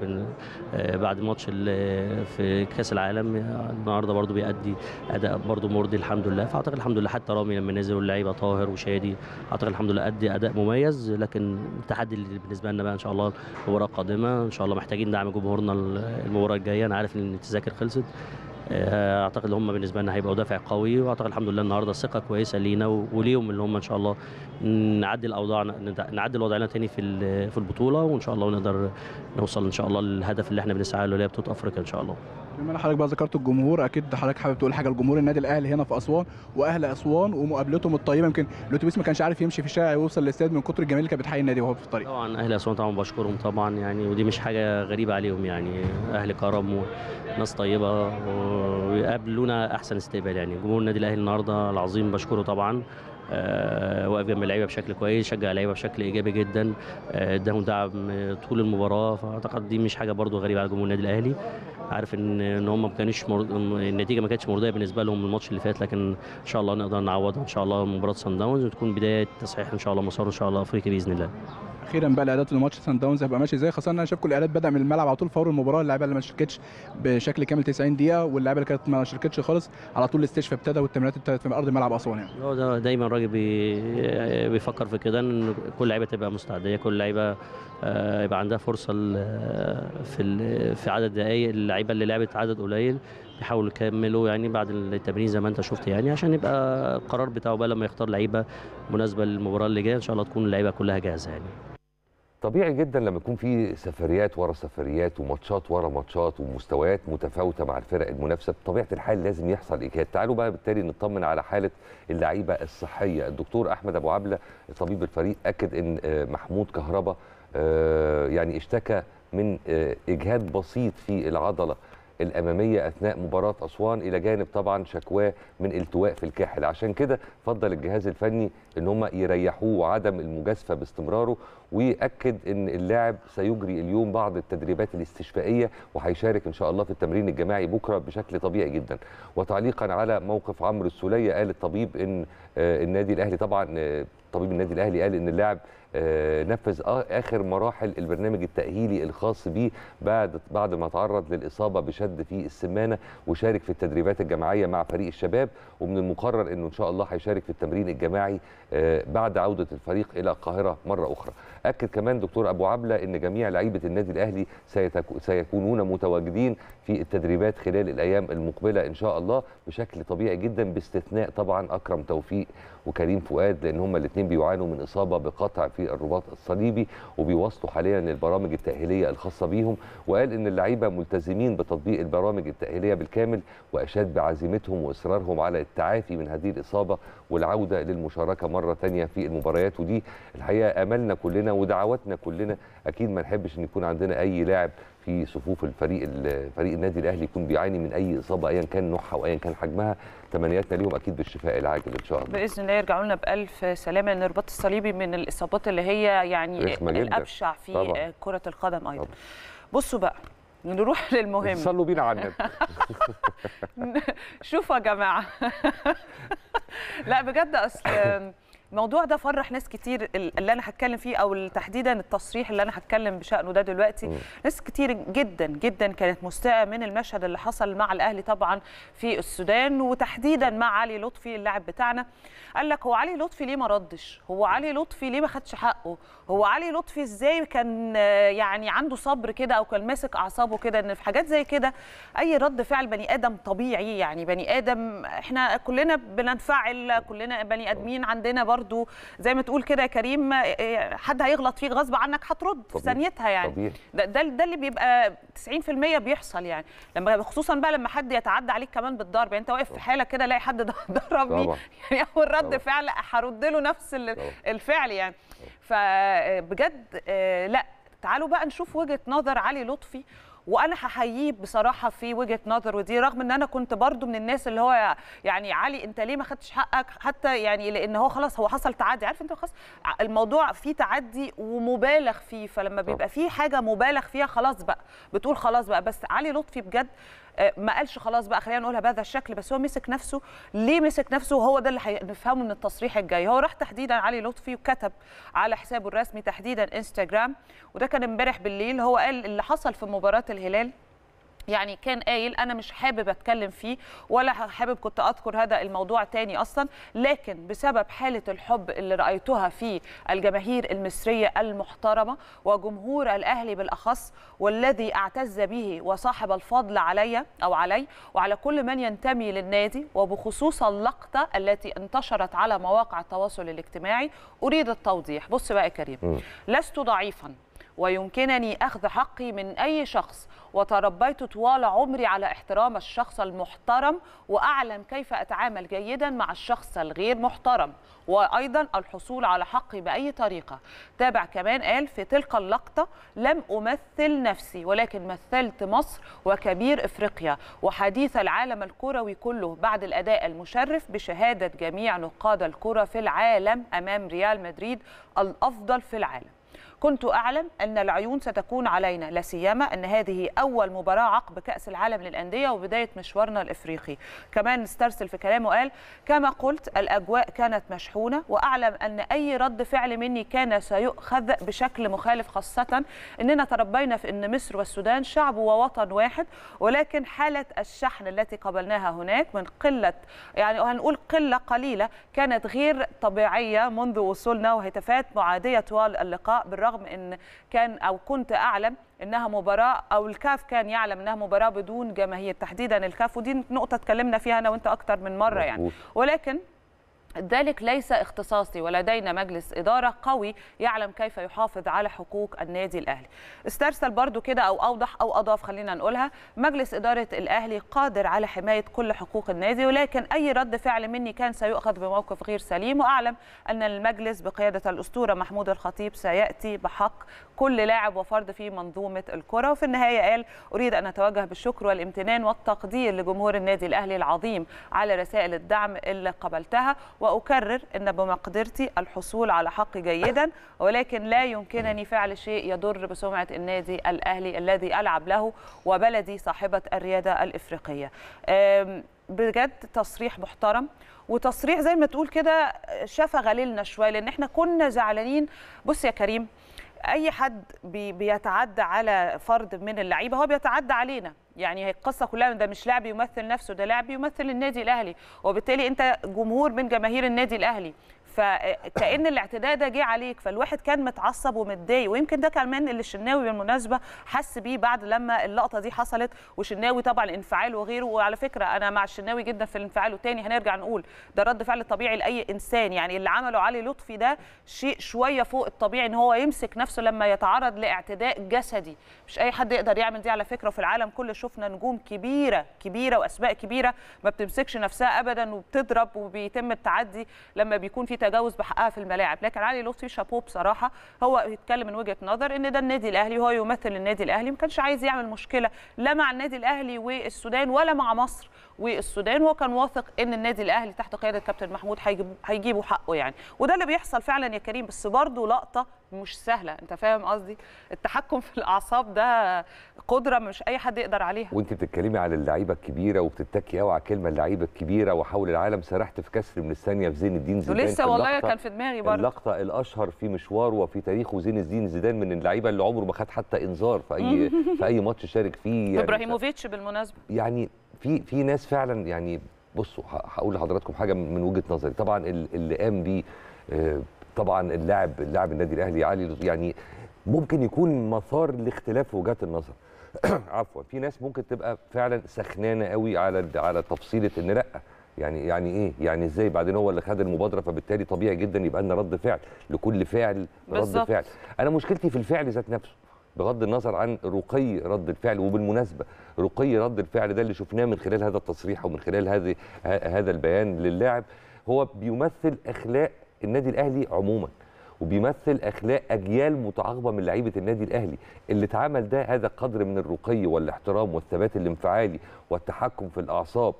بعد ماتش في كاس العالم النهارده برده بيأدي اداء برده مرضي الحمد لله. فاعتقد الحمد لله حتى رامي لما نزل اللعيبه طاهر وشادي اعتقد الحمد لله ادي اداء مميز. لكن التحدي اللي بالنسبه لنا بقى ان شاء الله المباراه القادمه ان شاء الله محتاجين دعم جمهورنا المباراه الجايه. انا عارف ان التذاكر خلصت، اعتقد هم بالنسبه لنا هيبقوا دافع قوي. واعتقد الحمد لله النهارده ثقه كويسه لينا وليهم اللي هم ان شاء الله نعدل وضعنا تاني في البطوله، وان شاء الله نقدر نوصل ان شاء الله للهدف اللي احنا بنسعى له اللي هي بطوله افريقيا ان شاء الله. بما ان حضرتك بقى ذكرت الجمهور، اكيد حضرتك حابب تقول حاجه لجمهور النادي الاهلي هنا في اسوان واهل اسوان ومقابلتهم الطيبه. يمكن الاتوبيس ما كانش عارف يمشي في الشارع ويوصل للاستاد من كتر الجماهير اللي كانت بتحيي النادي وهو في الطريق. طبعا اهل اسوان طبعا بشكرهم طبعا يعني، ودي مش حاجه غريبه عليهم يعني. اهل كرم وناس طيبه ويقابلونا احسن استقبال يعني. جمهور النادي الاهلي النهارده العظيم بشكره طبعا. واقف جنب اللعيبه بشكل كويس، شجع اللعيبه بشكل ايجابي جدا، اداهم دعم طول المباراه. فاعتقد دي مش حاجه برده غريبه على جمهور النادي الاهلي. عارف ان هم ما كانوش النتيجه ما كانتش مرضيه بالنسبه لهم الماتش اللي فات، لكن ان شاء الله نقدر نعوضها ان شاء الله مباراه صن داونز وتكون بدايه تصحيح ان شاء الله مسار ان شاء الله افريقيا باذن الله. اخيرا بقى الاعداد لماتش صن داونز هيبقى ماشي ازاي؟ خاصه ان انا شايف كل الاعداد بدا من الملعب على طول فور المباراه. اللعيبه اللي ما شاركتش بشكل كامل 90 دقيقه، واللعيبه اللي كانت ما شاركتش خالص على طول الاستشفاء ابتدى والتمرينات ابتدت في ارض ملعب اسوان يعني. هو ده دايما الراجل بيفكر في كده ان كل لعيبه تبقى مستعده، كل لعيبه يبقى عندها فرصه في عدد دقائق. اللعيبه اللي لعبت عدد قليل بيحاولوا يكملوا يعني بعد التمرين زي ما انت شفت يعني، عشان يبقى القرار بتاعه بقى لما يختار لعيبه مناسبه للمباراه اللي جايه ان شاء الله تكون اللعيبه كلها جاهزه يعني. طبيعي جدا لما يكون في سفريات ورا سفريات وماتشات ورا ماتشات ومستويات متفاوته مع الفرق المنافسه، بطبيعه الحال لازم يحصل اجهاد. تعالوا بقى بالتالي نطمن على حاله اللعيبه الصحيه. الدكتور احمد ابو عبله طبيب الفريق اكد ان محمود كهربا يعني اشتكى من اجهاد بسيط في العضله الاماميه اثناء مباراه اسوان، الى جانب طبعا شكواه من التواء في الكاحل. عشان كده فضل الجهاز الفني ان هم يريحوه وعدم المجازفه باستمراره، ويأكد ان اللاعب سيجري اليوم بعض التدريبات الاستشفائيه وهيشارك ان شاء الله في التمرين الجماعي بكره بشكل طبيعي جدا. وتعليقا على موقف عمرو السوليه، قال الطبيب ان النادي الاهلي طبعا طبيب النادي الاهلي قال ان اللاعب نفذ اخر مراحل البرنامج التاهيلي الخاص به بعد ما تعرض للاصابه بشد في السمانه، وشارك في التدريبات الجماعيه مع فريق الشباب، ومن المقرر انه ان شاء الله هيشارك في التمرين الجماعي بعد عوده الفريق الى القاهره مره اخرى. اكد كمان دكتور ابو عبله ان جميع لعيبه النادي الاهلي سيكونون متواجدين في التدريبات خلال الايام المقبله ان شاء الله بشكل طبيعي جدا، باستثناء طبعا اكرم توفيق وكريم فؤاد، لان هم الاثنين بيعانوا من اصابه بقطع في الرباط الصليبي وبيواصلوا حاليا البرامج التاهيليه الخاصه بيهم. وقال ان اللعيبه ملتزمين بتطبيق البرامج التاهيليه بالكامل، واشاد بعزيمتهم واصرارهم على التعافي من هذه الاصابه والعوده للمشاركه مره ثانيه في المباريات. ودي الحقيقه املنا كلنا ودعواتنا كلنا، اكيد ما نحبش ان يكون عندنا اي لاعب في صفوف فريق النادي الاهلي يكون بيعاني من اي اصابه ايا كان نوعها وايا كان حجمها. تمنياتنا ليهم اكيد بالشفاء العاجل ان شاء الله باذن الله، يرجعوا لنا بالف سلامه. لان الرباط الصليبي من الاصابات اللي هي يعني الابشع في طبعا كره القدم ايضا. بصوا بقى نروح للمهم، صلوا بينا على النبي. شوفوا يا جماعه لا بجد، اصل الموضوع ده فرح ناس كتير اللي انا هتكلم فيه، او تحديدا التصريح اللي انا هتكلم بشأنه ده دلوقتي. ناس كتير جدا جدا كانت مستاءة من المشهد اللي حصل مع الاهلي طبعا في السودان، وتحديدا مع علي لطفي اللاعب بتاعنا. قال لك هو علي لطفي ليه ما ردش؟ هو علي لطفي ليه ما خدش حقه؟ هو علي لطفي ازاي كان يعني عنده صبر كده، او كان ماسك اعصابه كده؟ ان في حاجات زي كده اي رد فعل بني ادم طبيعي، يعني بني ادم احنا كلنا بننفعل، كلنا بني ادمين، عندنا برضو زي ما تقول كده يا كريم حد هيغلط فيك غصب عنك هترد في ثانيتها يعني. ده اللي بيبقى 90% بيحصل يعني، لما خصوصا بقى لما حد يتعدى عليك كمان بالضرب. يعني انت واقف في حالك كده الاقي حد ضربني، يعني اول رد فعل هرد له نفس الفعل يعني. فبجد لا، تعالوا بقى نشوف وجهة نظر علي لطفي. وانا هحييه بصراحه في وجهه نظر، ودي رغم ان انا كنت برضو من الناس اللي هو يعني علي انت ليه ما خدتش حقك، حتى يعني لان هو خلاص هو حصل تعدي، عارف انت خلاص الموضوع فيه تعدي ومبالغ فيه، فلما بيبقى فيه حاجه مبالغ فيها خلاص بقى بتقول خلاص بقى. بس علي لطفي بجد ما قالش خلاص بقى خلينا نقولها بهذا الشكل، بس هو مسك نفسه. ليه مسك نفسه؟ وهو ده اللي هنفهمه من التصريح الجاي. هو راح تحديدا علي لطفي وكتب على حسابه الرسمي تحديدا انستجرام، وده كان امبارح بالليل. هو قال اللي حصل في مباراة الهلال، يعني كان قايل أنا مش حابب أتكلم فيه ولا حابب كنت أذكر هذا الموضوع تاني أصلا، لكن بسبب حالة الحب اللي رأيتها في الجماهير المصرية المحترمة وجمهور الأهلي بالأخص، والذي أعتز به وصاحب الفضل علي وعلى كل من ينتمي للنادي، وبخصوص اللقطة التي انتشرت على مواقع التواصل الاجتماعي، أريد التوضيح. بص بقى يا كريم، لست ضعيفا ويمكنني أخذ حقي من أي شخص، وتربيت طوال عمري على احترام الشخص المحترم، وأعلم كيف أتعامل جيدا مع الشخص الغير محترم، وأيضا الحصول على حقي بأي طريقة. تابع كمان قال في تلك اللقطة لم أمثل نفسي، ولكن مثلت مصر وكبير إفريقيا وحديث العالم الكروي كله بعد الأداء المشرف بشهادة جميع نقاد الكرة في العالم أمام ريال مدريد الأفضل في العالم. كنت أعلم أن العيون ستكون علينا، لا سيما أن هذه أول مباراة عقب كأس العالم للأندية وبداية مشوارنا الإفريقي. كمان استرسل في كلامه قال كما قلت الأجواء كانت مشحونة، وأعلم أن أي رد فعل مني كان سيؤخذ بشكل مخالف، خاصة أننا تربينا في أن مصر والسودان شعب ووطن واحد، ولكن حالة الشحن التي قابلناها هناك من قلة، يعني هنقول قلة قليلة، كانت غير طبيعية منذ وصولنا، وهتافات معادية طوال اللقاء، بالرغم ان كان او كنت اعلم انها مباراه، او الكاف كان يعلم انها مباراه بدون جماهير، تحديدا الكاف، ودي نقطه اتكلمنا فيها انا وانت اكتر من مره يعني. ولكن ذلك ليس اختصاصي، ولدينا مجلس إدارة قوي يعلم كيف يحافظ على حقوق النادي الأهلي. استرسل برضو كده أو أوضح أو أضاف، خلينا نقولها، مجلس إدارة الأهلي قادر على حماية كل حقوق النادي، ولكن أي رد فعل مني كان سيؤخذ بموقف غير سليم، وأعلم أن المجلس بقيادة الأسطورة محمود الخطيب سيأتي بحق كل لاعب وفرد في منظومه الكره. وفي النهايه قال: اريد ان اتوجه بالشكر والامتنان والتقدير لجمهور النادي الاهلي العظيم على رسائل الدعم اللي قبلتها، واكرر ان بمقدرتي الحصول على حقي جيدا، ولكن لا يمكنني فعل شيء يضر بسمعه النادي الاهلي الذي العب له وبلدي صاحبه الرياده الافريقيه. بجد تصريح محترم، وتصريح زي ما تقول كده شفى غليلنا شويه، لان احنا كنا زعلانين. بص يا كريم، اي حد بيتعدى على فرد من اللعيبه هو بيتعدى علينا. يعني هي القصه كلها ده مش لاعب يمثل نفسه، ده لاعب يمثل النادي الاهلي، وبالتالي انت جمهور من جماهير النادي الاهلي، فكأن الاعتداء ده جه عليك. فالواحد كان متعصب ومتضايق، ويمكن ده كمان اللي الشناوي بالمناسبه حس بيه بعد لما اللقطه دي حصلت. وشناوي طبعا انفعال وغيره، وعلى فكره انا مع الشناوي جدا في الانفعال، وتاني هنرجع نقول ده رد فعل طبيعي لاي انسان. يعني اللي عمله علي لطفي ده شيء شويه فوق الطبيعي، ان هو يمسك نفسه لما يتعرض لاعتداء جسدي. مش اي حد يقدر يعمل دي على فكره، وفي العالم كله شفنا نجوم كبيره كبيره واسماء كبيره ما بتمسكش نفسها ابدا وبتضرب وبيتم التعدي لما بيكون في تجاوز بحقها في الملاعب. لكن علي لطفي شابوه بصراحه، هو يتكلم من وجهه نظر ان ده النادي الاهلي وهو يمثل النادي الاهلي، ما كانش عايز يعمل مشكله لا مع النادي الاهلي والسودان ولا مع مصر والسودان. هو كان واثق ان النادي الاهلي تحت قياده كابتن محمود هيجيبوا حقه يعني، وده اللي بيحصل فعلا يا كريم. بس برضه لقطه مش سهله، انت فاهم قصدي؟ التحكم في الاعصاب ده قدره مش اي حد يقدر عليها. وانت بتتكلمي على اللعيبه الكبيره وبتتكي قوي على كلمه اللعيبه الكبيره وحول العالم، سرحت في كسر من الثانيه في زين الدين زيدان. ولسه والله كان في دماغي برضه اللقطه الاشهر في مشواره وفي تاريخه زين الدين زيدان، من اللعيبه اللي عمره ما خد حتى انذار في اي ماتش شارك فيه. يعني ابراهيموفيتش بالمناسبه. يعني في ناس فعلا، يعني بصوا هقول لحضراتكم حاجه من وجهه نظري. طبعا اللي قام بيه طبعا اللاعب النادي الاهلي علي، يعني ممكن يكون مثار لاختلاف وجهات النظر. عفوا، في ناس ممكن تبقى فعلا سخنانه قوي على تفصيله ان لا، يعني ايه، يعني ازاي، بعدين هو اللي خد المبادره فبالتالي طبيعي جدا يبقى لنا رد فعل لكل فعل. رد فعل، انا مشكلتي في الفعل ذات نفسه بغض النظر عن رقي رد الفعل. وبالمناسبه رقي رد الفعل ده اللي شفناه من خلال هذا التصريح ومن خلال هذا البيان للاعب، هو بيمثل اخلاق النادي الاهلي عموما، وبيمثل اخلاق اجيال متعاقبه من لعيبه النادي الاهلي. اللي اتعمل ده هذا قدر من الرقي والاحترام والثبات الانفعالي والتحكم في الاعصاب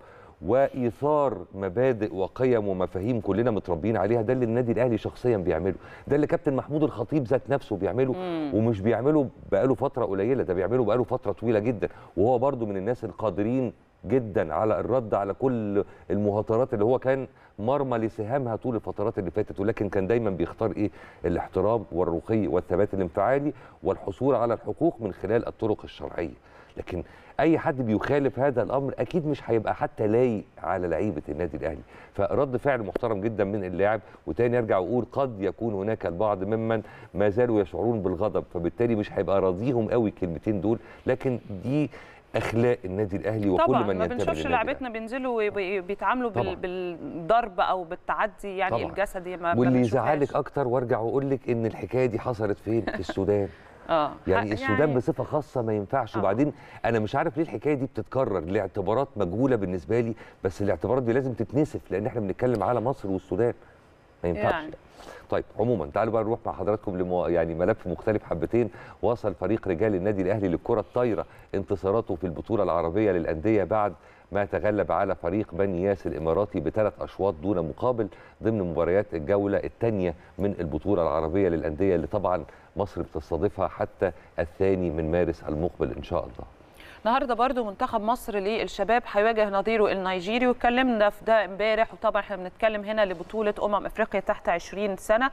وايثار مبادئ وقيم ومفاهيم كلنا متربيين عليها. ده اللي النادي الاهلي شخصيا بيعمله، ده اللي كابتن محمود الخطيب ذات نفسه بيعمله. ومش بيعمله بقاله فتره قليله، ده بيعمله بقاله فتره طويله جدا. وهو برضو من الناس القادرين جدا على الرد على كل المهاترات اللي هو كان مرمى لسهامها طول الفترات اللي فاتت، ولكن كان دايما بيختار ايه؟ الاحترام والرقي والثبات الانفعالي والحصول على الحقوق من خلال الطرق الشرعيه. لكن اي حد بيخالف هذا الامر اكيد مش هيبقى حتى لايق على لعيبه النادي الاهلي. فرد فعل محترم جدا من اللاعب. وتاني ارجع واقول قد يكون هناك البعض ممن ما زالوا يشعرون بالغضب، فبالتالي مش هيبقى راضيهم قوي الكلمتين دول، لكن دي اخلاق النادي الاهلي وكل طبعا من ينتمي ما بنشوفش لعيبتنا بينزلوا بيتعاملوا بالضرب او بالتعدي يعني طبعا. الجسدي ما واللي يزعلك اكتر وارجع واقول لك ان الحكايه دي حصلت فين؟ في السودان. يعني السودان يعني بصفه خاصه ما ينفعش. وبعدين انا مش عارف ليه الحكايه دي بتتكرر لاعتبارات مجهوله بالنسبه لي، بس الاعتبارات دي لازم تتنسف لان احنا بنتكلم على مصر والسودان، ما ينفعش يعني. طيب عموما تعالوا بقى نروح مع حضراتكم يعني ملف مختلف حبتين. وصل فريق رجال النادي الاهلي للكره الطايره انتصاراته في البطوله العربيه للانديه بعد ما تغلب على فريق بني ياس الاماراتي ب3 أشواط دون مقابل ضمن مباريات الجوله الثانيه من البطوله العربيه للانديه اللي طبعا مصر بتستضيفها حتى 2 مارس المقبل ان شاء الله. النهارده برضو منتخب مصر للشباب هيواجه نظيره النيجيري، واتكلمنا في ده امبارح. وطبعا احنا بنتكلم هنا لبطوله افريقيا تحت 20 سنه،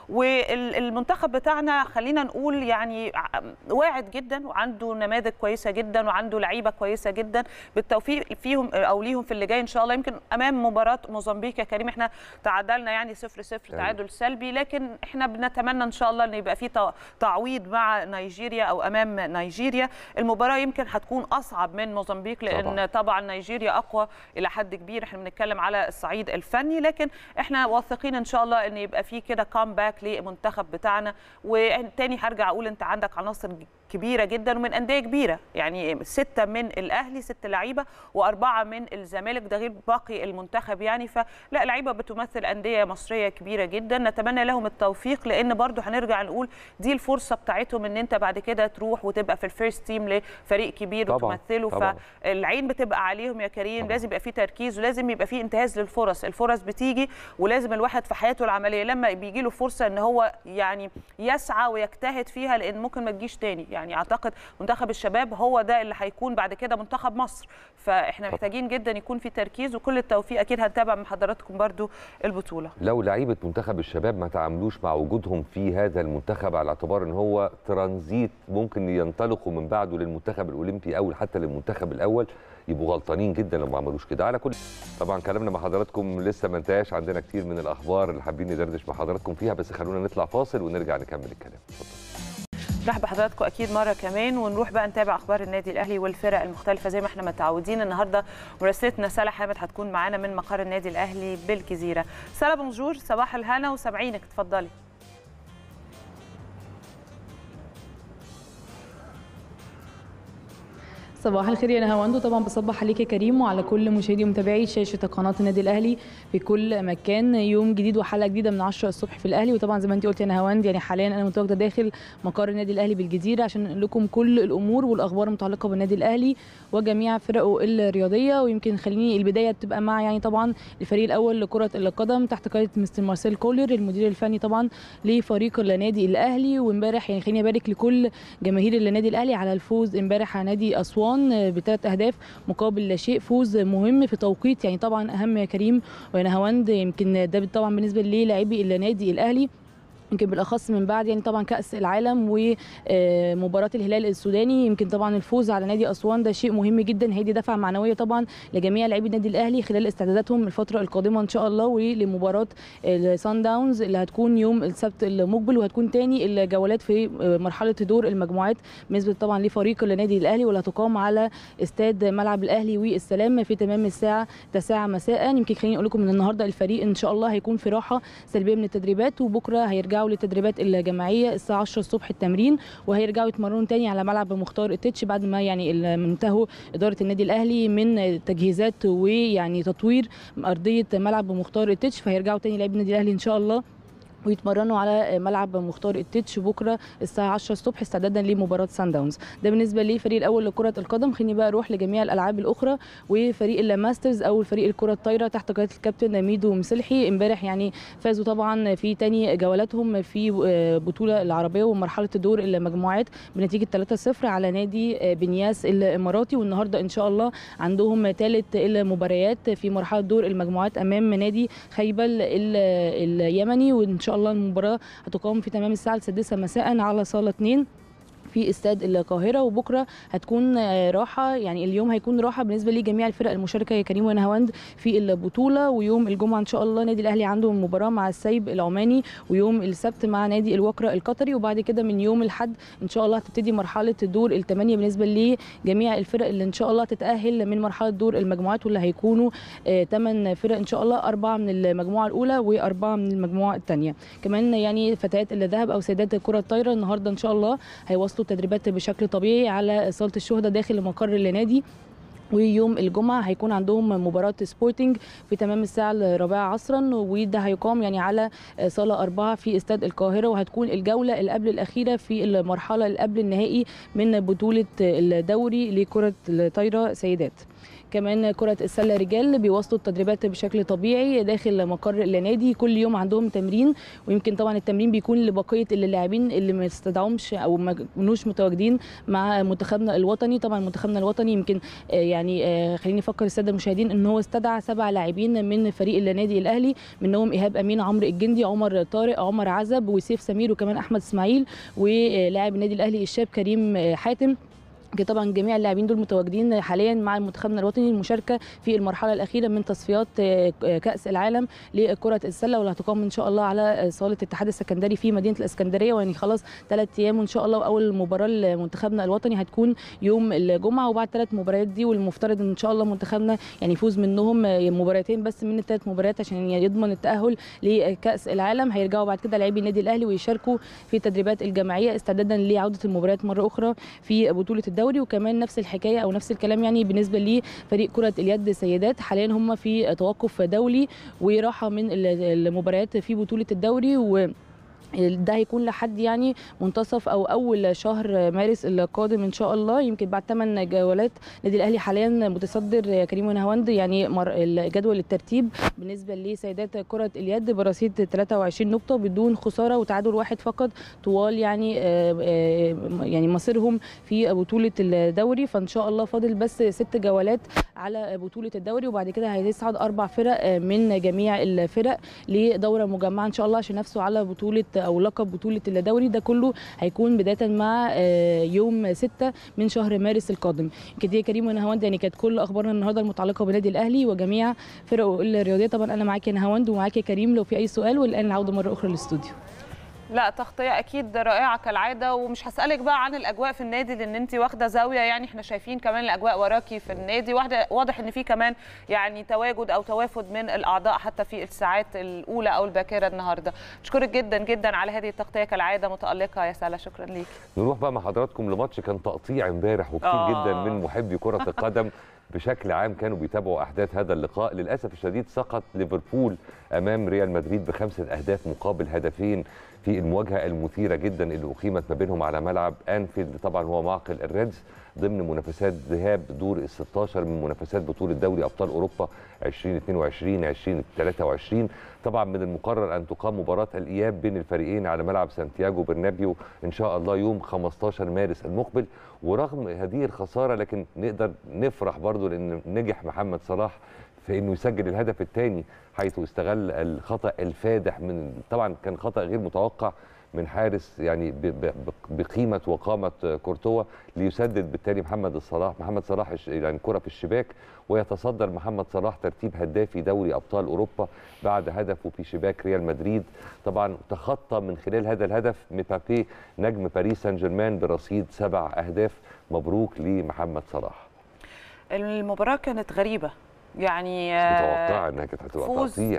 والمنتخب بتاعنا خلينا نقول يعني واعد جدا وعنده نماذج كويسه جدا وعنده لعيبه كويسه جدا. بالتوفيق فيهم او ليهم في اللي جاي ان شاء الله. يمكن امام مباراه موزمبيق يا كريم احنا تعادلنا يعني 0-0 تعادل سلبي، لكن احنا بنتمنى ان شاء الله ان يبقى في تعويض مع نيجيريا او امام نيجيريا. المباراه يمكن هتكون اصعب من موزمبيق لان طبعا نيجيريا اقوى الى حد كبير. احنا بنتكلم على الصعيد الفني، لكن احنا واثقين ان شاء الله ان يبقى في كده كامباك للمنتخب بتاعنا. وتاني هرجع اقول انت عندك عناصر كبيره جدا ومن انديه كبيره، يعني 6 من الاهلي 6 لعيبه و4 من الزمالك، ده غير باقي المنتخب يعني. فلا لعيبه بتمثل انديه مصريه كبيره جدا، نتمنى لهم التوفيق، لان برضو هنرجع نقول دي الفرصه بتاعتهم ان انت بعد كده تروح وتبقى في الفيرست تيم لفريق كبير وتمثله. فالعين بتبقى عليهم يا كريم، لازم يبقى في تركيز ولازم يبقى في انتهاز للفرص. الفرص بتيجي ولازم الواحد في حياته العمليه لما بيجي له فرصه ان هو يعني يسعى ويجتهد فيها، لان ممكن ما تجيش تاني. يعني اعتقد منتخب الشباب هو ده اللي هيكون بعد كده منتخب مصر، فاحنا محتاجين جدا يكون في تركيز وكل التوفيق. اكيد هنتابع من حضراتكم برضو البطوله. لو لعيبه منتخب الشباب ما تعاملوش مع وجودهم في هذا المنتخب على اعتبار ان هو ترانزيت ممكن ينطلقوا من بعده للمنتخب الاولمبي او حتى للمنتخب الاول، يبقوا غلطانين جدا لو ما عملوش كده. على كل طبعا كلامنا مع حضراتكم لسه ما انتهاش، عندنا كتير من الاخبار اللي حابين ندردش مع حضراتكم فيها، بس خلونا نطلع فاصل ونرجع نكمل الكلام. اتفضل. نرحب بحضراتكم اكيد مره كمان، ونروح بقى نتابع اخبار النادي الاهلي والفرق المختلفه زي ما احنا متعودين. النهارده مراسلتنا سلا حامد هتكون معانا من مقر النادي الاهلي بالجزيره. سلا بونجور، صباح الهنا وسامعينك، اتفضلي. صباح الخير يا نهاوند، طبعا بصبح عليك يا كريم وعلى كل مشاهدي ومتابعي شاشه قناه النادي الاهلي في كل مكان. يوم جديد وحلقه جديده من 10 الصبح في الاهلي، وطبعا زي ما انت قلت يا نهاوند يعني حاليا انا متواجده داخل مقر النادي الاهلي بالجزيره عشان نقول لكم كل الامور والاخبار المتعلقه بالنادي الاهلي وجميع فرقه الرياضيه. ويمكن خليني البدايه تبقى مع يعني طبعا الفريق الاول لكره القدم تحت قياده مستر مارسيل كولر المدير الفني طبعا لفريق النادي الاهلي. وامبارح يعني خليني ابارك لكل جماهير النادي الاهلي على الفوز امبارح على نادي اسوان ب3 أهداف مقابل لا شيء. فوز مهم في توقيت يعني طبعا اهم يا كريم ويا نهاوند، يمكن ده طبعا بالنسبه للاعبي النادي الاهلي يمكن بالاخص من بعد يعني طبعا كاس العالم ومباراه الهلال السوداني. يمكن طبعا الفوز على نادي اسوان ده شيء مهم جدا، هيدي دفعه معنويه طبعا لجميع لاعبي النادي الاهلي خلال استعداداتهم الفتره القادمه ان شاء الله، ولمباراه السان داونز اللي هتكون يوم السبت المقبل، وهتكون تاني الجولات في مرحله دور المجموعات بالنسبه طبعا لفريق النادي الاهلي، واللي هتقام على استاد ملعب الاهلي والسلام في تمام الساعه 9 مساء. يمكن خليني اقول لكم ان النهارده الفريق ان شاء الله هيكون في راحه سلبيه من التدريبات، وبكره هيرجعوا للتدريبات الجماعيه الساعه 10 الصبح التمرين، وهيرجعوا يتمرنوا تاني على ملعب مختار التتش بعد ما يعني انتهوا اداره النادي الاهلي من تجهيزات ويعني تطوير ارضيه ملعب مختار التتش، فهيرجعوا تاني لاعبي النادي الاهلي ان شاء الله ويتمرنوا على ملعب مختار التتش بكره الساعه 10 الصبح استعدادا لمباراه سان داونز. ده بالنسبه للفريق الاول لكره القدم. خليني بقى اروح لجميع الالعاب الاخرى، وفريق الماسترز او فريق الكره الطايره تحت قياده الكابتن ميدو مسلحي امبارح يعني فازوا طبعا في ثاني جولاتهم في بطوله العربيه ومرحله دور المجموعات بنتيجه 3-0 على نادي بنياس الاماراتي، والنهارده ان شاء الله عندهم ثالث المباريات في مرحله دور المجموعات امام نادي خيبل اليمني، وان شاء الله المباراه هتقام في تمام الساعه 6 مساء على صاله 2 في استاد القاهره. وبكره هتكون راحه، يعني اليوم هيكون راحه بالنسبه لجميع الفرق المشاركه يا كريم ونهاوند في البطوله. ويوم الجمعه ان شاء الله نادي الاهلي عنده مباراه مع السيب العماني، ويوم السبت مع نادي الوكره القطري، وبعد كده من يوم الاحد ان شاء الله هتبتدي مرحله الدور الثمانيه بالنسبه لجميع الفرق اللي ان شاء الله تتاهل من مرحله دور المجموعات، واللي هيكونوا 8 فرق ان شاء الله، 4 من المجموعه الاولى و4 من المجموعه الثانيه. كمان يعني فتيات الذهب او سيدات الكره الطايره النهارده ان شاء الله هيواصلوا التدريبات بشكل طبيعي على صاله الشهداء داخل مقر النادي، ويوم الجمعه هيكون عندهم مباراه سبورتنج في تمام الساعه 4 عصرا، وده هيقام يعني على صاله 4 في استاد القاهره، وهتكون الجوله اللي قبل الاخيره في المرحله اللي قبل النهائي من بطوله الدوري لكره الطايره سيدات. كمان كرة السلة رجال بيواصلوا التدريبات بشكل طبيعي داخل مقر النادي، كل يوم عندهم تمرين، ويمكن طبعا التمرين بيكون لبقية اللاعبين اللي ما استدعوش او ما كانوش متواجدين مع منتخبنا الوطني. طبعا منتخبنا الوطني يمكن يعني خليني افكر الساده المشاهدين ان هو استدعى 7 لاعبين من فريق النادي الاهلي، منهم ايهاب امين، عمرو الجندي، عمر طارق، عمر عزب، وسيف سمير، وكمان احمد اسماعيل، ولاعب النادي الاهلي الشاب كريم حاتم. طبعا جميع اللاعبين دول متواجدين حاليا مع منتخبنا الوطني المشاركه في المرحله الاخيره من تصفيات كاس العالم لكره السله، واللي هتقام ان شاء الله على صاله الاتحاد السكندري في مدينه الاسكندريه، ويعني خلاص 3 ايام وان شاء الله. واول مباراه لمنتخبنا الوطني هتكون يوم الجمعه، وبعد 3 مباريات دي والمفترض ان شاء الله منتخبنا يعني يفوز منهم مباراتين بس من ال3 مباريات عشان يضمن التاهل لكاس العالم. هيرجعوا بعد كده لاعبي النادي الاهلي ويشاركوا في التدريبات الجماعيه استعدادا لعوده المباريات مره اخرى في بطوله الدوري. وكمان نفس الحكايه او نفس الكلام يعني بالنسبه لفريق كره اليد سيدات، حاليا هم في توقف دولي وراحه من المباريات في بطوله الدوري، ده هيكون لحد يعني منتصف او اول شهر مارس القادم ان شاء الله. يمكن بعد 8 جولات النادي الاهلي حاليا متصدر كريم ونهاوند يعني جدول الترتيب بالنسبه لسيدات كره اليد برصيد 23 نقطه بدون خساره وتعادل واحد فقط طوال يعني مصيرهم في بطوله الدوري. فان شاء الله فاضل بس 6 جولات على بطوله الدوري، وبعد كده هيصعد 4 فرق من جميع الفرق لدوره مجمعه ان شاء الله عشان ينافسوا على بطوله او لقب بطوله الدوري. ده كله هيكون بدايه مع يوم 6 من شهر مارس القادم. كده كريم ونهاوند يعني كانت كل اخبارنا النهارده المتعلقه بالنادي الاهلي وجميع فرقه الرياضيه. طبعا انا معاكي يا نهاوند ومعاكي يا كريم لو في اي سؤال، والان العوده مره اخرى للاستوديو. لا تغطيه اكيد رائعه كالعاده، ومش هسالك بقى عن الاجواء في النادي لان انت واخده زاويه، يعني احنا شايفين كمان الاجواء وراكي في النادي، واضح ان في كمان يعني تواجد او توافد من الاعضاء حتى في الساعات الاولى او الباكره النهارده. بشكرك جدا جدا على هذه التغطيه كالعاده متالقه يا سلا، شكرا ليك. نروح بقى مع حضراتكم لماتش كان تقطيع امبارح، وكتير جدا من محبي كره القدم بشكل عام كانوا بيتابعوا احداث هذا اللقاء. للاسف الشديد سقط ليفربول امام ريال مدريد ب5 أهداف مقابل هدفين في المواجهه المثيره جدا اللي اقيمت ما بينهم على ملعب انفيلد. طبعا هو معقل الريدز ضمن منافسات ذهاب دور ال16 من منافسات بطوله دوري ابطال اوروبا 2022 2023. طبعا من المقرر ان تقام مباراه الاياب بين الفريقين على ملعب سانتياغو برنابيو ان شاء الله يوم 15 مارس المقبل. ورغم هذه الخساره لكن نقدر نفرح برضو لان نجح محمد صلاح في انه يسجل الهدف الثاني، حيث استغل الخطا الفادح من طبعا كان خطا غير متوقع من حارس يعني بقيمه وقامه كورتوا ليسدد بالتالي محمد صلاح يعني كره في الشباك، ويتصدر محمد صلاح ترتيب هدافي دوري ابطال اوروبا بعد هدفه في شباك ريال مدريد. طبعا تخطى من خلال هذا الهدف مبابي نجم باريس سان جيرمان برصيد 7 أهداف. مبروك لمحمد صلاح. المباراه كانت غريبه، يعني مش متوقعه انها كانت هتبقى تقطيع،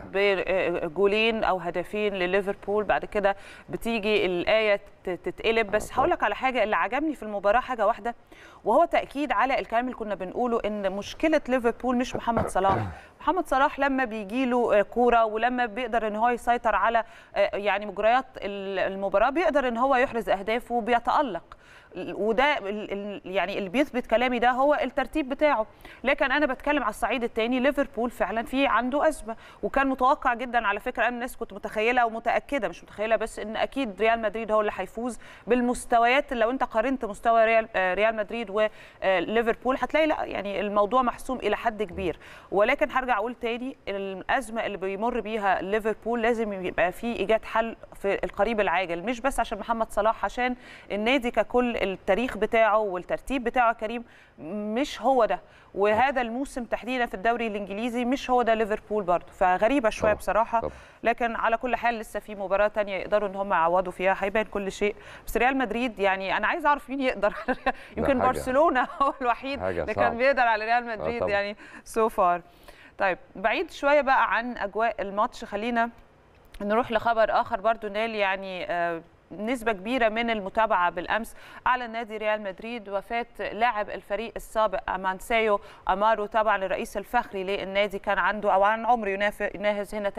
بجولين او هدفين لليفربول، بعد كده بتيجي الايه تتقلب. بس هقول لك على حاجه، اللي عجبني في المباراه حاجه واحده، وهو تاكيد على الكلام اللي كنا بنقوله ان مشكله ليفربول مش محمد صلاح. محمد صلاح لما بيجي له كوره ولما بيقدر ان هو يسيطر على يعني مجريات المباراه بيقدر ان هو يحرز اهداف وبيتالق، وده يعني اللي بيثبت كلامي ده هو الترتيب بتاعه. لكن انا بتكلم على الصعيد الثاني، ليفربول فعلا في عنده ازمه، وكان متوقع جدا على فكره. انا الناس كنت متخيله ومتاكده، مش متخيله بس، ان اكيد ريال مدريد هو اللي هيفوز بالمستويات. لو انت قارنت مستوى ريال مدريد وليفربول هتلاقي لا يعني الموضوع محسوم الى حد كبير. ولكن هرجع اقول تاني، الازمه اللي بيمر بيها ليفربول لازم يبقى في ايجاد حل في القريب العاجل، مش بس عشان محمد صلاح، عشان النادي ككل. التاريخ بتاعه والترتيب بتاعه كريم مش هو ده، وهذا الموسم تحديدا في الدوري الانجليزي مش هو ده ليفربول برضه، فغريبه شويه بصراحه. لكن على كل حال لسه في مباراه ثانيه يقدروا ان هم يعوضوا فيها، هيبان كل شيء. بس ريال مدريد يعني انا عايز اعرف مين يقدر يمكن برشلونه هو الوحيد اللي كان بيقدر على ريال مدريد يعني سو فار. طيب بعيد شويه بقى عن اجواء الماتش، خلينا نروح لخبر اخر برضه نال يعني نسبة كبيرة من المتابعة بالأمس على نادي ريال مدريد، وفاة لاعب الفريق السابق أمانسيو أمارو. طبعا الرئيس الفخري للنادي كان عنده أو عن عمر يناهز هنا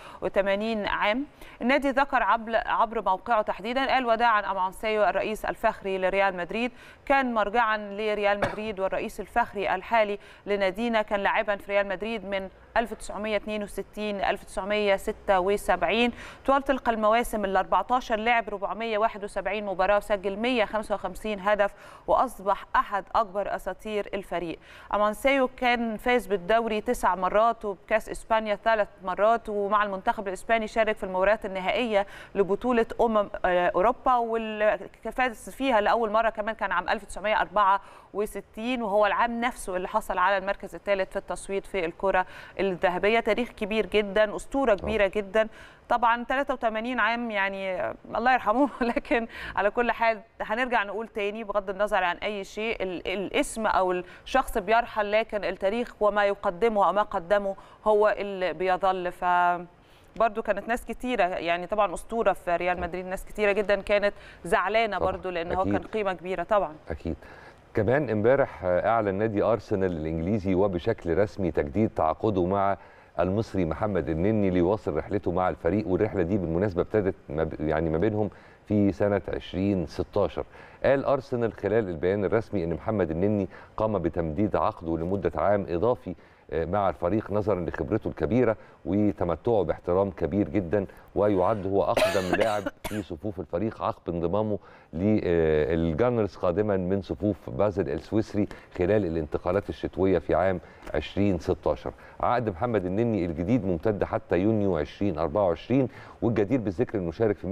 83 عام. النادي ذكر عبر موقعه تحديدا، قال وداعا أمانسيو الرئيس الفخري لريال مدريد، كان مرجعا لريال مدريد والرئيس الفخري الحالي لنادينا، كان لاعبا في ريال مدريد من 1962 1976. طوال تلك المواسم ال 14 لعب 471 مباراة وسجل 155 هدف، وأصبح أحد أكبر أساطير الفريق. أمانسيو كان فاز بالدوري 9 مرات وبكأس إسبانيا 3 مرات، ومع المنتخب الإسباني شارك في المباريات النهائية لبطولة أوروبا، واللي فاز فيها لأول مرة كمان كان عام 1964، وهو العام نفسه اللي حصل على المركز الثالث في التصويت في الكرة الذهبية. تاريخ كبير جدا، أسطورة كبيرة جدا. طبعا 83 عام يعني الله يرحمه، لكن على كل حال هنرجع نقول تاني بغض النظر عن أي شيء، الاسم أو الشخص بيرحل، لكن التاريخ وما يقدمه وما قدمه هو اللي بيظل. برضو كانت ناس كتيرة، يعني طبعا أسطورة في ريال مدريد، ناس كتيرة جدا كانت زعلانة برضو لأن هو كان قيمة كبيرة طبعا. أكيد. كمان امبارح أعلن نادي أرسنال الإنجليزي وبشكل رسمي تجديد تعاقده مع المصري محمد النني ليواصل رحلته مع الفريق، والرحلة دي بالمناسبة ابتدت يعني ما بينهم في سنة 2016. قال أرسنال خلال البيان الرسمي أن محمد النني قام بتمديد عقده لمدة عام إضافي مع الفريق نظرا لخبرته الكبيرة وتمتعه باحترام كبير جدا، ويعد هو أقدم لاعب في صفوف الفريق عقب انضمامه للجانرز قادما من صفوف بازل السويسري خلال الانتقالات الشتوية في عام 2016. عقد محمد النني الجديد ممتد حتى يونيو 2024، والجدير بالذكر أنه شارك في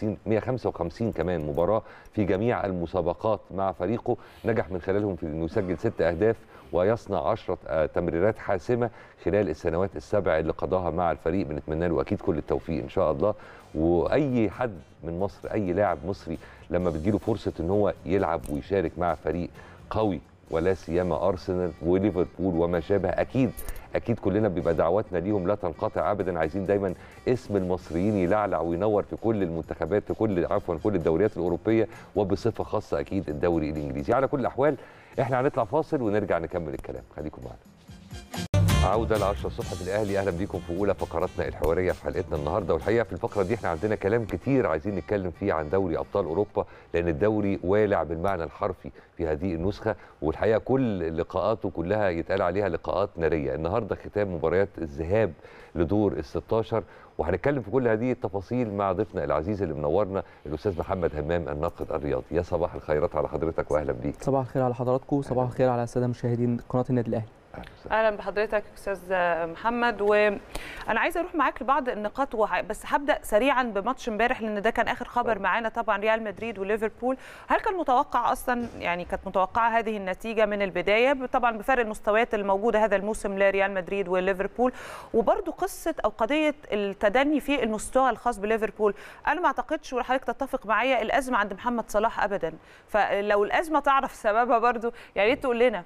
155 كمان مباراة في جميع المسابقات مع فريقه، نجح من خلالهم في أنه يسجل 6 أهداف ويصنع 10 تمريرات حاسمة خلال السنوات ال7 اللي قضاها مع الفريق. بنتمنى له أكيد كل التوفيق إن شاء الله. وأي حد من مصر، أي لاعب مصري لما بتجيله فرصة إن هو يلعب ويشارك مع فريق قوي ولا سيما أرسنال وليفربول وما شابه، أكيد كلنا بيبقى دعواتنا ليهم لا تنقطع أبدا. عايزين دايما اسم المصريين يلعلع وينور في كل المنتخبات، في كل الدوريات الأوروبية، وبصفة خاصة أكيد الدوري الإنجليزي. على كل الأحوال احنا هنطلع فاصل ونرجع نكمل الكلام، خليكم معنا. عودة ل10 الصبح في الأهلي، أهلا بيكم في أولى فقراتنا الحوارية في حلقتنا النهاردة. والحقيقة في الفقرة دي احنا عندنا كلام كتير عايزين نتكلم فيه عن دوري أبطال أوروبا، لأن الدوري والع بالمعنى الحرفي في هذه النسخة، والحقيقة كل لقاءاته كلها يتقال عليها لقاءات نارية. النهاردة ختام مباريات الذهاب لدور ال16، وهنتكلم في كل هذه التفاصيل مع ضيفنا العزيز اللي منورنا الأستاذ محمد همام الناقد الرياضي. يا صباح الخيرات على حضرتك وأهلا بيك. صباح الخير على حضراتكم، صباح الخير على السادة مشاهدين قناة النادي الأهلي. اهلا بحضرتك استاذ محمد، وانا عايزه اروح معاك لبعض النقاط بس هبدا سريعا بماتش امبارح لان ده كان اخر خبر معانا. طبعا ريال مدريد وليفربول، هل كان متوقع اصلا، يعني كانت متوقعه هذه النتيجه من البدايه؟ طبعا بفرق المستويات الموجوده هذا الموسم لريال مدريد وليفربول، وبرده قصه او قضيه التدني في المستوى الخاص بليفربول. انا ما اعتقدش وحضرتك تتفق معايا الازمه عند محمد صلاح ابدا، فلو الازمه تعرف سببها برده يا ريت تقول لنا.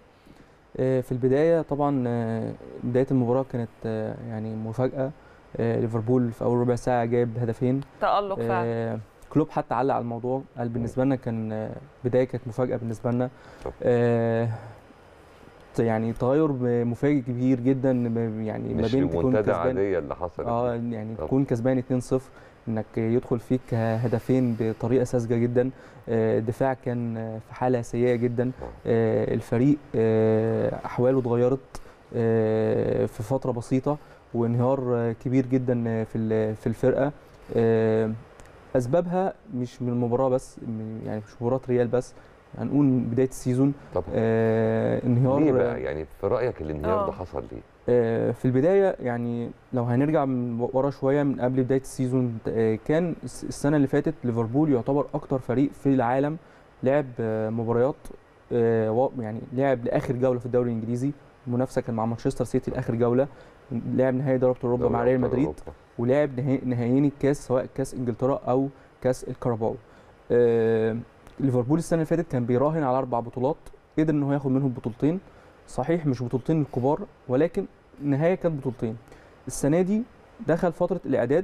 في البداية طبعا بداية المباراة كانت يعني مفاجأة. ليفربول في أول ربع ساعة جايب هدفين، تألق فعلا. كلوب حتى علق على الموضوع، قال بالنسبة لنا كان بداية كانت مفاجأة بالنسبة لنا. يعني تغير مفاجئ كبير جدا، يعني ما بين تكون كسبان عادية اللي حصلت يعني تكون كسبان 2-0 انك يدخل فيك هدفين بطريقه ساذجه جدا. الدفاع كان في حاله سيئه جدا. الفريق احواله اتغيرت في فتره بسيطه، وانهيار كبير جدا في الفرقه. اسبابها مش من المباراه بس، يعني مش مباراه ريال بس، هنقول بدايه السيزون. انهيار ليه بقى؟ يعني في رايك الانهيار ده حصل ليه؟ في البدايه يعني لو هنرجع من ورا شويه من قبل بدايه السيزون، كان السنه اللي فاتت ليفربول يعتبر اكتر فريق في العالم لعب مباريات، يعني لعب لاخر جوله في الدوري الانجليزي. المنافسه كان مع مانشستر سيتي لاخر جوله، لعب نهائي دوري اوروبا مع ريال مدريد، ولعب نهائيين الكاس سواء كاس انجلترا او كاس الكاراباو. ليفربول السنه اللي فاتت كان بيراهن على 4 بطولات، قدر ان هو ياخد منهم بطولتين، صحيح مش بطولتين الكبار ولكن النهايه كانت بطولتين. السنه دي دخل فتره الاعداد،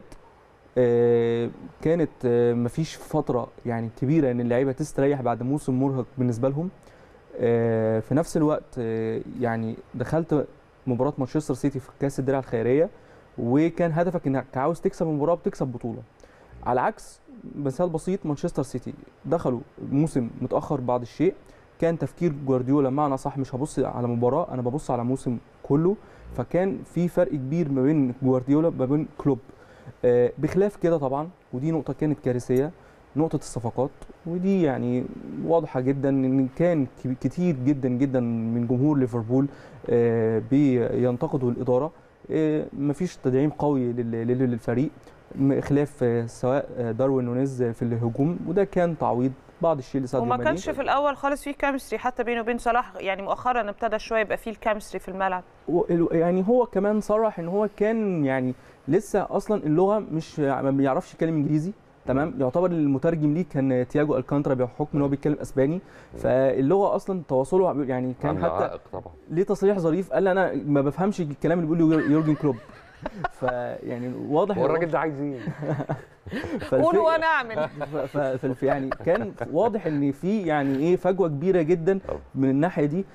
كانت مفيش فتره يعني كبيره ان اللعيبه تستريح بعد موسم مرهق بالنسبه لهم. في نفس الوقت يعني دخلت مباراه مانشستر سيتي في كاس الدرع الخيريه، وكان هدفك انك عاوز تكسب المباراه بتكسب بطوله. على عكس مثال بسيط، مانشستر سيتي دخلوا موسم متاخر بعض الشيء، كان تفكير جوارديولا معنى صح، مش هبص على مباراه، انا ببص على موسم كله. فكان في فرق كبير ما بين جوارديولا وما بين كلوب. بخلاف كده طبعا، ودي نقطه كانت كارثيه، نقطه الصفقات، ودي يعني واضحه جدا ان كان كتير جدا جدا من جمهور ليفربول بينتقدوا الاداره. مفيش تدعيم قوي للفريق، خلاف سواء داروين نونيز في الهجوم، وده كان تعويض بعض الشيء لساديو ماني. وما كانش في الاول خالص فيه كيمستري حتى بينه وبين صلاح، يعني مؤخرا ابتدى شويه يبقى فيه الكيمستري في الملعب. يعني هو كمان صرح ان هو كان يعني لسه اصلا اللغه مش ما بيعرفش يتكلم انجليزي، تمام. يعتبر المترجم ليه كان تياجو الكانترا بحكم ان هو بيتكلم اسباني، فاللغه اصلا تواصله يعني كان حتى ليه تصريح ظريف، قال انا ما بفهمش الكلام اللي بيقوله يورجن كلوب. فيعني واضح هو الراجل ده عايز ايه؟ قول وانا اعمل. يعني كان واضح ان في يعني ايه فجوه كبيره جدا من الناحيه دي.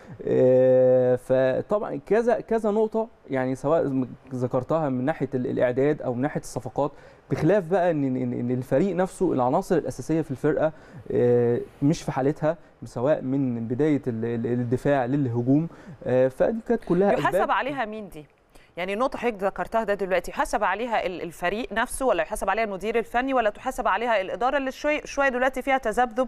فطبعا كذا نقطه يعني سواء ذكرتها من ناحيه الاعداد او من ناحيه الصفقات، بخلاف بقى ان الفريق نفسه العناصر الاساسيه في الفرقه مش في حالتها، سواء من بدايه الدفاع للهجوم. فدي كانت كلها يحاسب عليها مين دي؟ يعني النقطة حضرتك ذكرتها ده دلوقتي، يحاسب عليها الفريق نفسه، ولا يحاسب عليها المدير الفني، ولا تحاسب عليها الإدارة اللي شوية دلوقتي فيها تذبذب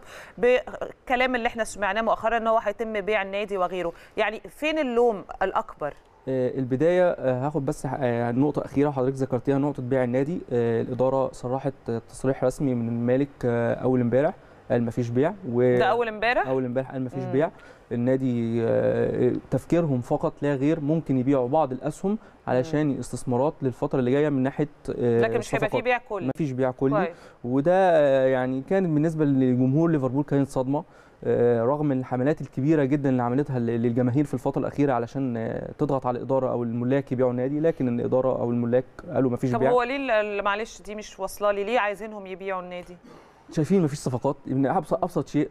بكلام اللي احنا سمعناه مؤخرا ان هو هيتم بيع النادي وغيره؟ يعني فين اللوم الأكبر؟ البداية هاخد بس نقطة أخيرة حضرتك ذكرتيها، نقطة بيع النادي. الإدارة صرحت تصريح رسمي من المالك أول امبارح، قال مفيش بيع. ده أول امبارح قال مفيش بيع. النادي تفكيرهم فقط لا غير ممكن يبيعوا بعض الاسهم علشان استثمارات للفتره اللي جايه من ناحيه لكن مش هيبقى في بيع كلي. مفيش بيع كلي، وده يعني كان بالنسبه لجمهور ليفربول كانت صدمه، رغم الحملات الكبيره جدا اللي عملتها للجماهير في الفتره الاخيره علشان تضغط على الاداره او الملاك يبيعوا النادي، لكن الاداره او الملاك قالوا مفيش بيع. طب هو ليه معلش دي مش واصله لي، ليه عايزينهم يبيعوا النادي؟ شايفين مفيش صفقات. ابسط شيء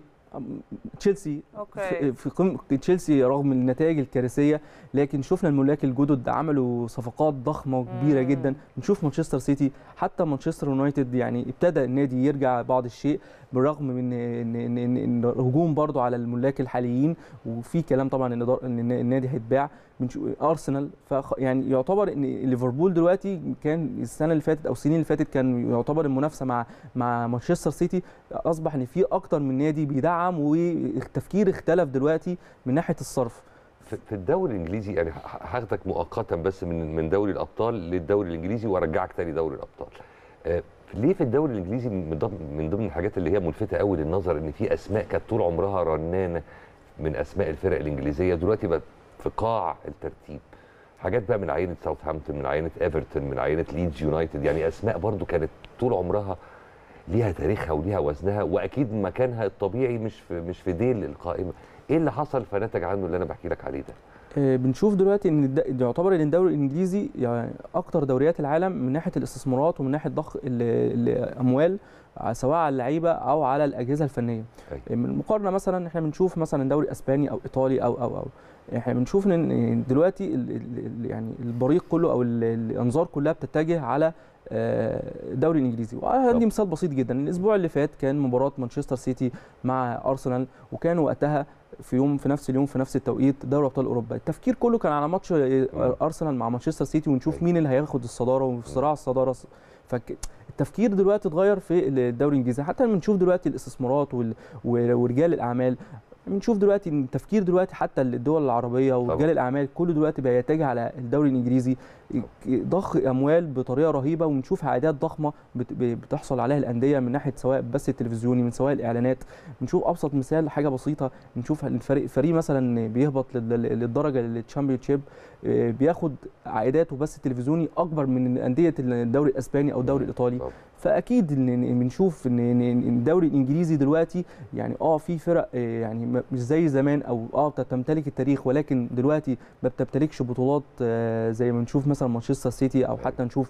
تشيلسي في قمه تشيلسي رغم النتائج الكارثيه، لكن شفنا الملاك الجدد عملوا صفقات ضخمه وكبيره جدا. نشوف مانشستر سيتي، حتى مانشستر يونايتد يعني ابتدى النادي يرجع بعض الشيء، بالرغم من ان هجوم برضو على الملاك الحاليين، وفي كلام طبعا ان النادي هيتباع. ارسنال يعني يعتبر ان ليفربول دلوقتي كان السنه اللي فاتت او السنين اللي فاتت كان يعتبر المنافسه مع مانشستر سيتي، اصبح ان في اكتر من نادي بيدعم، والتفكير اختلف دلوقتي من ناحيه الصرف. في الدوري الانجليزي يعني هاخدك مؤقتا بس من دوري الابطال للدوري الانجليزي وارجعك تاني دوري الابطال. ليه في الدوري الانجليزي من ضمن الحاجات اللي هي ملفته قوي للنظر ان في اسماء كانت طول عمرها رنانه من اسماء الفرق الانجليزيه دلوقتي بقت في قاع الترتيب، حاجات بقى من عينه ساوثهامبتون، من عينه ايفرتون، من عينه ليدز يونايتد، يعني اسماء برضو كانت طول عمرها ليها تاريخها وليها وزنها، واكيد مكانها الطبيعي مش في ديل القائمه. ايه اللي حصل فنتج عنه اللي انا بحكي لك عليه ده؟ بنشوف دلوقتي ان يعتبر ان الدوري الانجليزي يعني اكتر دوريات العالم من ناحيه الاستثمارات ومن ناحيه ضخ الاموال سواء على اللعيبه او على الاجهزه الفنيه. المقارنه مثلا احنا بنشوف مثلا دوري اسباني او ايطالي او احنا بنشوف ان دلوقتي يعني البريق كله او الانظار كلها بتتجه على الدوري الانجليزي. وعندي مثال بسيط جدا، الاسبوع اللي فات كان مباراه مانشستر سيتي مع ارسنال، وكان وقتها في نفس اليوم في نفس التوقيت دوري ابطال اوروبا. التفكير كله كان على ماتش ارسنال مع مانشستر سيتي، ونشوف مين اللي هياخد الصداره وفي صراع الصداره. التفكير دلوقتي اتغير في الدوري الانجليزي، حتى بنشوف دلوقتي الاستثمارات ورجال الاعمال. بنشوف دلوقتي ان التفكير دلوقتي حتى الدول العربيه ورجال الاعمال كله دلوقتي بقى يتجه على الدوري الانجليزي، ضخ اموال بطريقه رهيبه، ونشوف عائدات ضخمه بتحصل عليها الانديه من ناحيه سواء البث التلفزيوني من سواء الاعلانات. بنشوف ابسط مثال حاجه بسيطه، نشوف الفريق مثلا بيهبط للدرجه الشامبيونشيب بياخد عائدات وبث تلفزيوني اكبر من انديه الدوري الاسباني او الدوري الايطالي. فاكيد ان بنشوف ان الدوري الانجليزي دلوقتي يعني في فرق يعني مش زي زمان او بتمتلك التاريخ، ولكن دلوقتي ما بتمتلكش بطولات زي ما نشوف مثلا مانشستر سيتي او حتى نشوف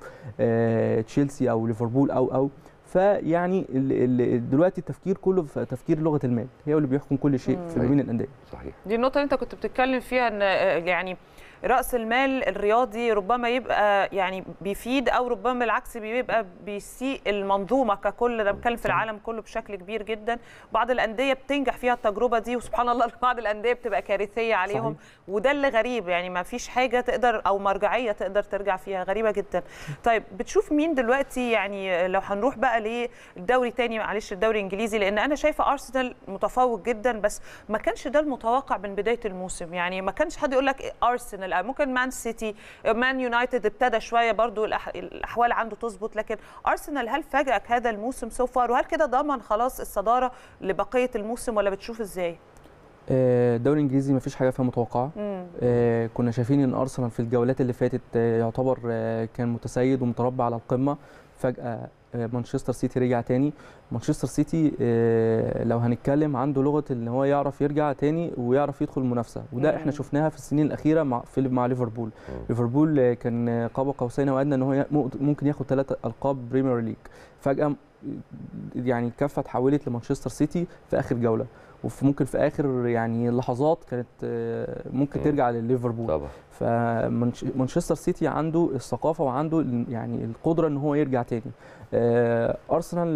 تشيلسي او ليفربول او فيعني دلوقتي التفكير كله في تفكير لغه المال، هي اللي بيحكم كل شيء في بين الانديه. صحيح. دي النقطه اللي انت كنت بتتكلم فيها، ان يعني راس المال الرياضي ربما يبقى يعني بيفيد او ربما بالعكس بيبقى بيسيء المنظومه ككل. انا بتكلم في العالم كله بشكل كبير جدا. بعض الانديه بتنجح فيها التجربه دي وسبحان الله بعض الانديه بتبقى كارثيه عليهم. صحيح. وده اللي غريب، يعني ما فيش حاجه تقدر او مرجعيه تقدر ترجع فيها، غريبه جدا. طيب بتشوف مين دلوقتي، يعني لو هنروح بقى للدوري تاني، معلش الدوري الانجليزي، لان انا شايفه ارسنال متفوق جدا بس ما كانش ده المتوقع من بدايه الموسم. يعني ما كانش حد يقول لك ارسنال، ممكن مان سيتي، مان يونايتد ابتدى شويه برضو الاحوال عنده تظبط، لكن ارسنال هل فاجئك هذا الموسم سو فار، وهل كده ضمن خلاص الصداره لبقيه الموسم ولا بتشوف ازاي؟ الدوري الانجليزي ما فيش حاجه فيها متوقعه. كنا شايفين ان ارسنال في الجولات اللي فاتت يعتبر كان متسيد ومتربع على القمه. فجاه مانشستر سيتي رجع تاني. مانشستر سيتي لو هنتكلم عنده لغه ان هو يعرف يرجع تاني ويعرف يدخل المنافسه، وده احنا شفناها في السنين الاخيره مع ليفربول. ليفربول كان قاب قوسين وادنى ان هو ممكن ياخد 3 ألقاب بريمير ليج. فجاه يعني الكفه اتحولت لمانشستر سيتي في اخر جوله، وممكن في اخر يعني لحظات كانت ممكن ترجع لليفربول طبعا. فمانشستر سيتي عنده الثقافه وعنده يعني القدره ان هو يرجع تاني. ارسنال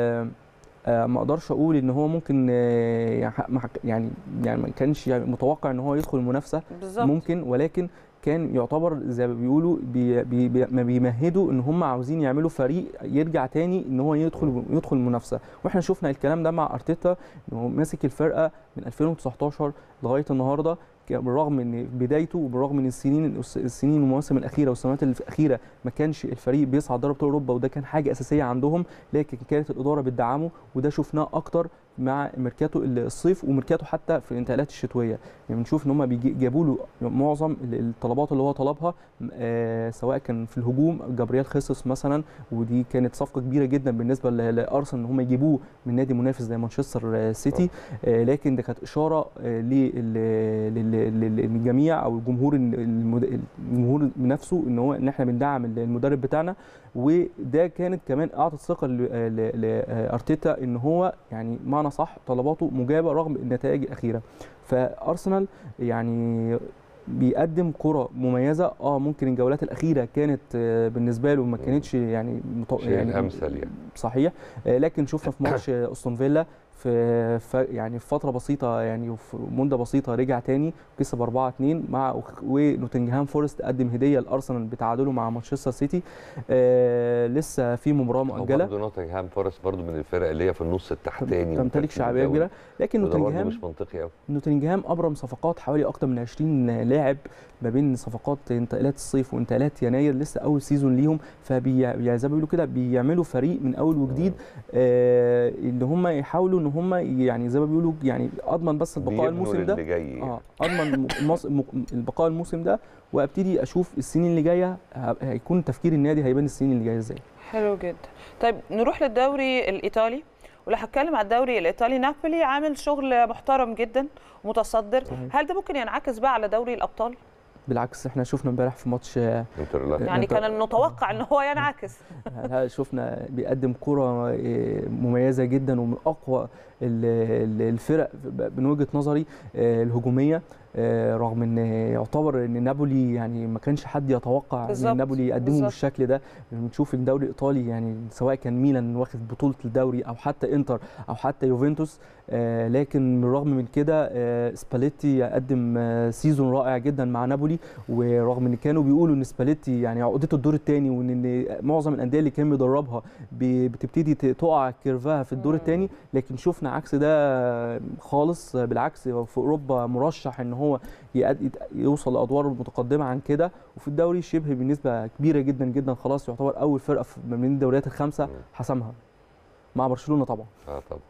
ما اقدرش اقول ان هو ممكن يعني ما كانش متوقع ان هو يدخل المنافسه ممكن، ولكن كان يعتبر زي ما بيقولوا ما بيمهدوا ان هم عاوزين يعملوا فريق يرجع تاني ان هو يدخل المنافسه. واحنا شفنا الكلام ده مع ارتيتا انه ماسك الفرقه من 2019 لغايه النهارده، بالرغم من بدايته وبالرغم من السنين والمواسم الاخيره والسنوات الاخيره ما كانش الفريق بيصعد دوري ابطال اوروبا، وده كان حاجه اساسيه عندهم، لكن كانت الاداره بتدعمه، وده شفناه اكتر مع ميركاتو الصيف وميركاتو حتى في الانتقالات الشتويه. يعني بنشوف ان هم جابوا له معظم الطلبات اللي هو طلبها، سواء كان في الهجوم جابرييل خيسوس مثلا، ودي كانت صفقه كبيره جدا بالنسبه لارسنال ان هم يجيبوه من نادي منافس زي مانشستر سيتي. لكن ده كانت اشاره للجميع او الجمهور نفسه ان احنا بندعم المدرب بتاعنا، وده كانت كمان اعطت ثقه لارتيتا ان هو يعني معنى صح طلباته مجابه رغم النتائج الاخيره. فارسنال يعني بيقدم كره مميزه. ممكن الجولات الاخيره كانت بالنسبه له ما كانتش يعني امثل يعني صحيح، لكن شفنا في ماتش استون فيلا في يعني في فتره بسيطه يعني وفي مده بسيطه رجع تاني كسب 4-2 مع ونوتنجهام فورست قدم هديه لارسنال بتعادله مع مانشستر سيتي. لسه في مباراه مؤجله. برضه نوتنجهام فورست برضه من الفرق اللي هي في النص التحتاني تمتلك شعبيه كبيره، لكن نوتنجهام مش منطقي قوي. نوتنجهام ابرم صفقات حوالي اكتر من 20 لاعب ما بين صفقات انتقالات الصيف وانتقالات يناير، لسه اول سيزون ليهم، يعني زي ما بيقولوا كده بيعملوا فريق من اول وجديد. اللي هم يحاولوا ان هم يعني زي ما بيقولوا يعني اضمن بس البقاء الموسم ده، اضمن البقاء الموسم ده، وابتدي اشوف السنين اللي جايه هيكون تفكير النادي هيبان السنين اللي جايه ازاي. حلو جدا. طيب نروح للدوري الايطالي، ولو هتكلم على الدوري الايطالي نابولي عامل شغل محترم جدا ومتصدر. هل ده ممكن ينعكس بقى على دوري الابطال؟ بالعكس احنا شفنا امبارح في ماتش يعني كان المتوقع ان هو ينعكس. شفنا بيقدم كرة مميزة جدا ومن اقوى الفرق من وجهة نظري الهجومية، رغم ان يعتبر ان نابولي يعني ما كانش حد يتوقع ان نابولي يقدمه بالشكل ده. بنشوف الدوري الايطالي يعني سواء كان ميلان واخد بطولة الدوري او حتى انتر او حتى يوفنتوس، لكن بالرغم من كده سباليتي قدم سيزون رائع جدا مع نابولي. ورغم ان كانوا بيقولوا ان سباليتي يعني عقدته الدور الثاني، وان معظم الانديه اللي كان بيدربها بتبتدي تقع كيرفها في الدور الثاني، لكن شفنا عكس ده خالص. بالعكس في اوروبا مرشح ان هو يوصل لادوار متقدمه عن كده، وفي الدوري شبه بنسبه كبيره جدا جدا خلاص يعتبر اول فرقه من الدوريات الخمسه حسمها مع برشلونه طبعا. طبعا.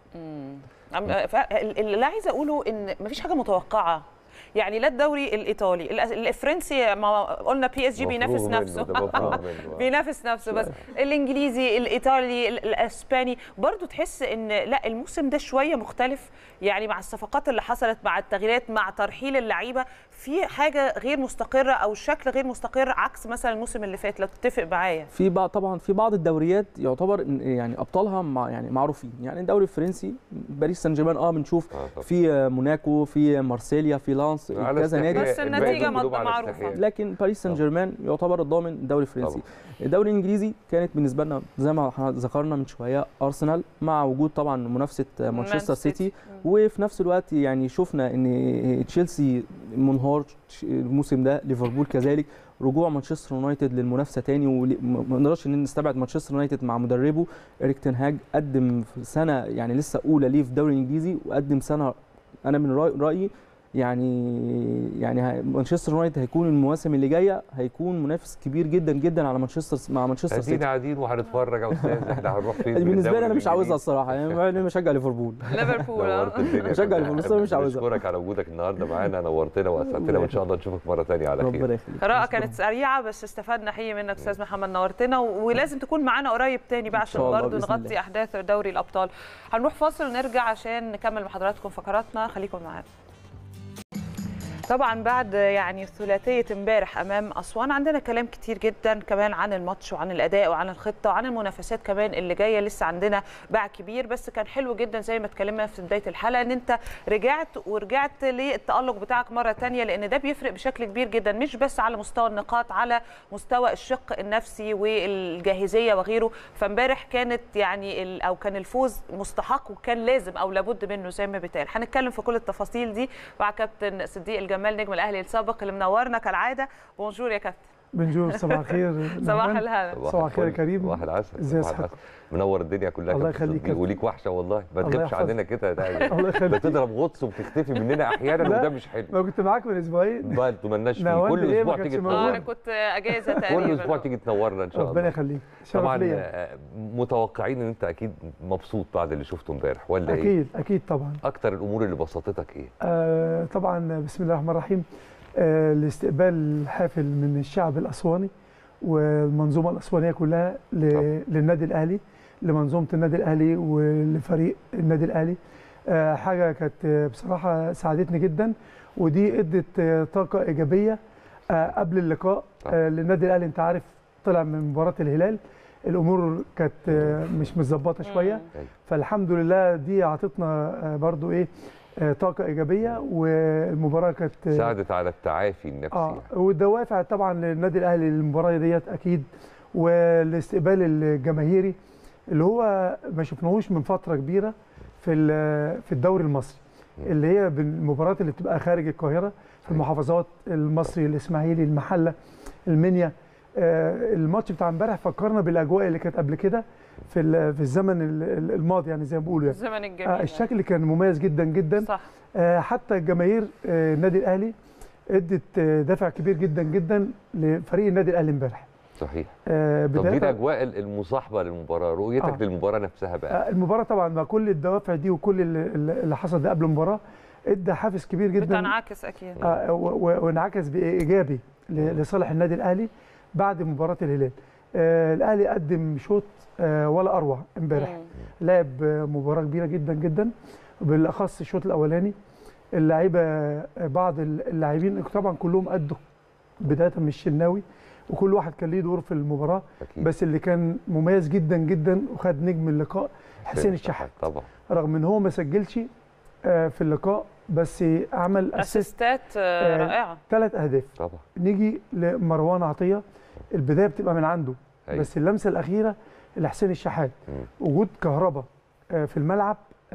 اللي عايزه اقوله ان مفيش حاجه متوقعه، يعني لا الدوري الايطالي الفرنسي ما قلنا بي اس جي بينافس نفسه بينافس نفسه، بس الانجليزي الايطالي الاسباني برضو تحس ان لا الموسم ده شويه مختلف، يعني مع الصفقات اللي حصلت مع التغييرات مع ترحيل اللعيبه في حاجه غير مستقره او الشكل غير مستقر عكس مثلا الموسم اللي فات، لو تتفق معايا. في بعض طبعا، في بعض الدوريات يعتبر يعني ابطالها يعني معروفين، يعني الدوري الفرنسي باريس سان جيرمان بنشوف في موناكو، في مارسيليا، في لانس، كذا نادي، بس النتيجه معروفه. لكن باريس سان جيرمان يعتبر الضامن الدوري الفرنسي. الدوري الانجليزي كانت بالنسبه لنا زي ما ذكرنا من شويه ارسنال، مع وجود طبعا منافسه مانشستر سيتي، وفي نفس الوقت يعني شفنا ان تشيلسي منهار الموسم ده، ليفربول كذلك، رجوع مانشستر يونايتد للمنافسه تاني. وما نقدرش ان نستبعد مانشستر يونايتد مع مدربه إريك تين هاج، قدم سنه يعني لسه اولى ليه في الدوري الانجليزي، وقدم سنه انا من رايي يعني مانشستر يونايتد هيكون المواسم اللي جايه هيكون منافس كبير جدا جدا على مانشستر سيتي. قاعدين وهنتفرج يا استاذ، احنا هنروح فين؟ بالنسبه لي انا مش عاوزها الصراحه، يعني انا بشجع ليفربول. بشجع ليفربول بس مش عاوزها. بشكرك على وجودك النهارده معانا، نورتنا واسعدتنا، وان شاء الله نشوفك مره ثانيه على خير. قراءه كانت سريعه بس استفدنا حقيقي منك استاذ محمد، نورتنا، ولازم تكون معانا قريب تاني بقى عشان برضه نغطي احداث دوري الابطال. هنروح فاصل ونرجع عشان نكمل مع حضراتكم فقراتنا، خليكم معانا. طبعا بعد يعني ثلاثيه امبارح امام اسوان عندنا كلام كتير جدا كمان عن الماتش وعن الاداء وعن الخطه وعن المنافسات كمان اللي جايه، لسه عندنا باع كبير. بس كان حلو جدا زي ما اتكلمنا في بدايه الحلقه ان انت رجعت للتالق بتاعك مره ثانيه، لان ده بيفرق بشكل كبير جدا، مش بس على مستوى النقاط، على مستوى الشق النفسي والجاهزيه وغيره. فامبارح كانت يعني او كان الفوز مستحق وكان لازم او لابد منه زي ما بيتقال. هنتكلم في كل التفاصيل دي مع كابتن صديق الجمال نجم الاهلي السابق اللي منورنا كالعاده. بونجور يا كابتن. بونجور، صباح الخير. صباح الهنا. صباح الخير يا كريم. صباح العسل. ازي حضرتك؟ منور الدنيا كلها. الله يخليك. وليك وحشه والله، ما تغيبش عننا كده. الله يخليك. بتضرب غطس وبتختفي مننا احيانا وده مش حلو. ما كنت معاك من اسبوعين. ما انتوا مالناش فيه، كل اسبوع تيجي تنورنا. انا كنت اجازه تقريبا. كل اسبوع تيجي تنورنا ان شاء الله. ربنا يخليك. طبعا متوقعين ان انت اكيد مبسوط بعد اللي شفته امبارح ولا ايه؟ اكيد اكيد طبعا. اكتر الامور اللي بسطتك ايه؟ طبعا بسم الله الرحمن الرحيم، الاستقبال الحافل من الشعب الاسواني والمنظومه الاسوانيه كلها للنادي الاهلي، لمنظومه النادي الاهلي ولفريق النادي الاهلي. حاجه كانت بصراحه ساعدتني جدا، ودي ادت طاقه ايجابيه قبل اللقاء للنادي الاهلي. انت عارف طلع من مباراه الهلال الامور كانت مش متظبطه شويه، فالحمد لله دي اعطتنا برضو ايه طاقه ايجابيه، والمباراه كانت ساعدت على التعافي النفسي. والدوافع طبعا للنادي الاهلي للمباراه ديت اكيد، والاستقبال الجماهيري اللي هو ما شفناهوش من فتره كبيره في الدوري المصري، اللي هي بالمباريات اللي بتبقى خارج القاهره في المحافظات، المصري، الاسماعيلي، المحله، المنيا. الماتش بتاع امبارح فكرنا بالاجواء اللي كانت قبل كده في الزمن الماضي، يعني زي ما بيقولوا، يعني الزمن الجميل. الشكل كان مميز جدا جدا. صح. حتى جماهير النادي الاهلي ادت دافع كبير جدا جدا لفريق النادي الاهلي امبارح. صحيح. طب ايه الاجواء المصاحبه للمباراه، رؤيتك للمباراه نفسها بقى؟ المباراه طبعا مع كل الدوافع دي وكل اللي حصل ده قبل المباراه ادى حافز كبير جدا، بتنعكس اكيد وانعكس بايجابي لصالح النادي الاهلي بعد مباراه الهلال. الاهلي قدم شوط ولا اروع امبارح، لعب مباراه كبيره جدا جدا، بالاخص الشوط الاولاني. اللعيبه بعض اللاعبين طبعا كلهم ادوا بدايه من الشناوي، وكل واحد كان ليه دور في المباراه أكيد. بس اللي كان مميز جدا جدا وخد نجم اللقاء حسين الشحات طبعا، رغم ان هو ما سجلش في اللقاء بس عمل اسيستات رائعه، 3 اهداف طبعا. نيجي لمروان عطيه، البدايه بتبقى من عنده أيوة. بس اللمسه الاخيره لحسين الشحات. وجود كهربا في الملعب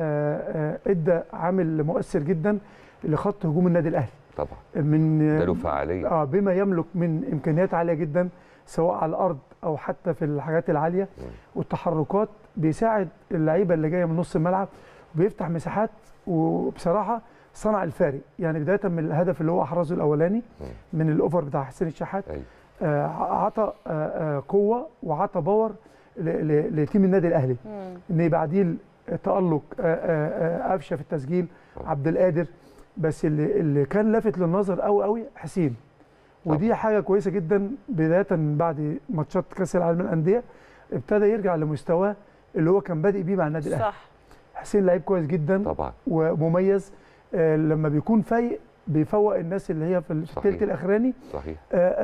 ادى عامل مؤثر جدا لخط هجوم النادي الاهلي طبعا، من له فعاليه بما يملك من امكانيات عاليه جدا سواء على الارض او حتى في الحاجات العاليه والتحركات، بيساعد اللعيبه اللي جايه من نص الملعب وبيفتح مساحات، وبصراحه صنع الفارق. يعني بدايه من الهدف اللي هو احرزه الاولاني من الاوفر بتاع حسين الشحات، عطى قوه وعطى باور لتيم النادي الاهلي، ان يبقى عديل تالق قفشه في التسجيل، عبد القادر، بس اللي كان لافت للنظر قوي قوي حسين. ودي حاجه كويسه جدا، بدايه بعد ماتشات كاس العالم للانديه ابتدى يرجع لمستواه اللي هو كان بادئ بيه مع النادي الاهلي. صح. حسين لعيب كويس جدا طبعا ومميز، لما بيكون فايق بيفوق الناس اللي هي في الثلث الاخراني. صحيح.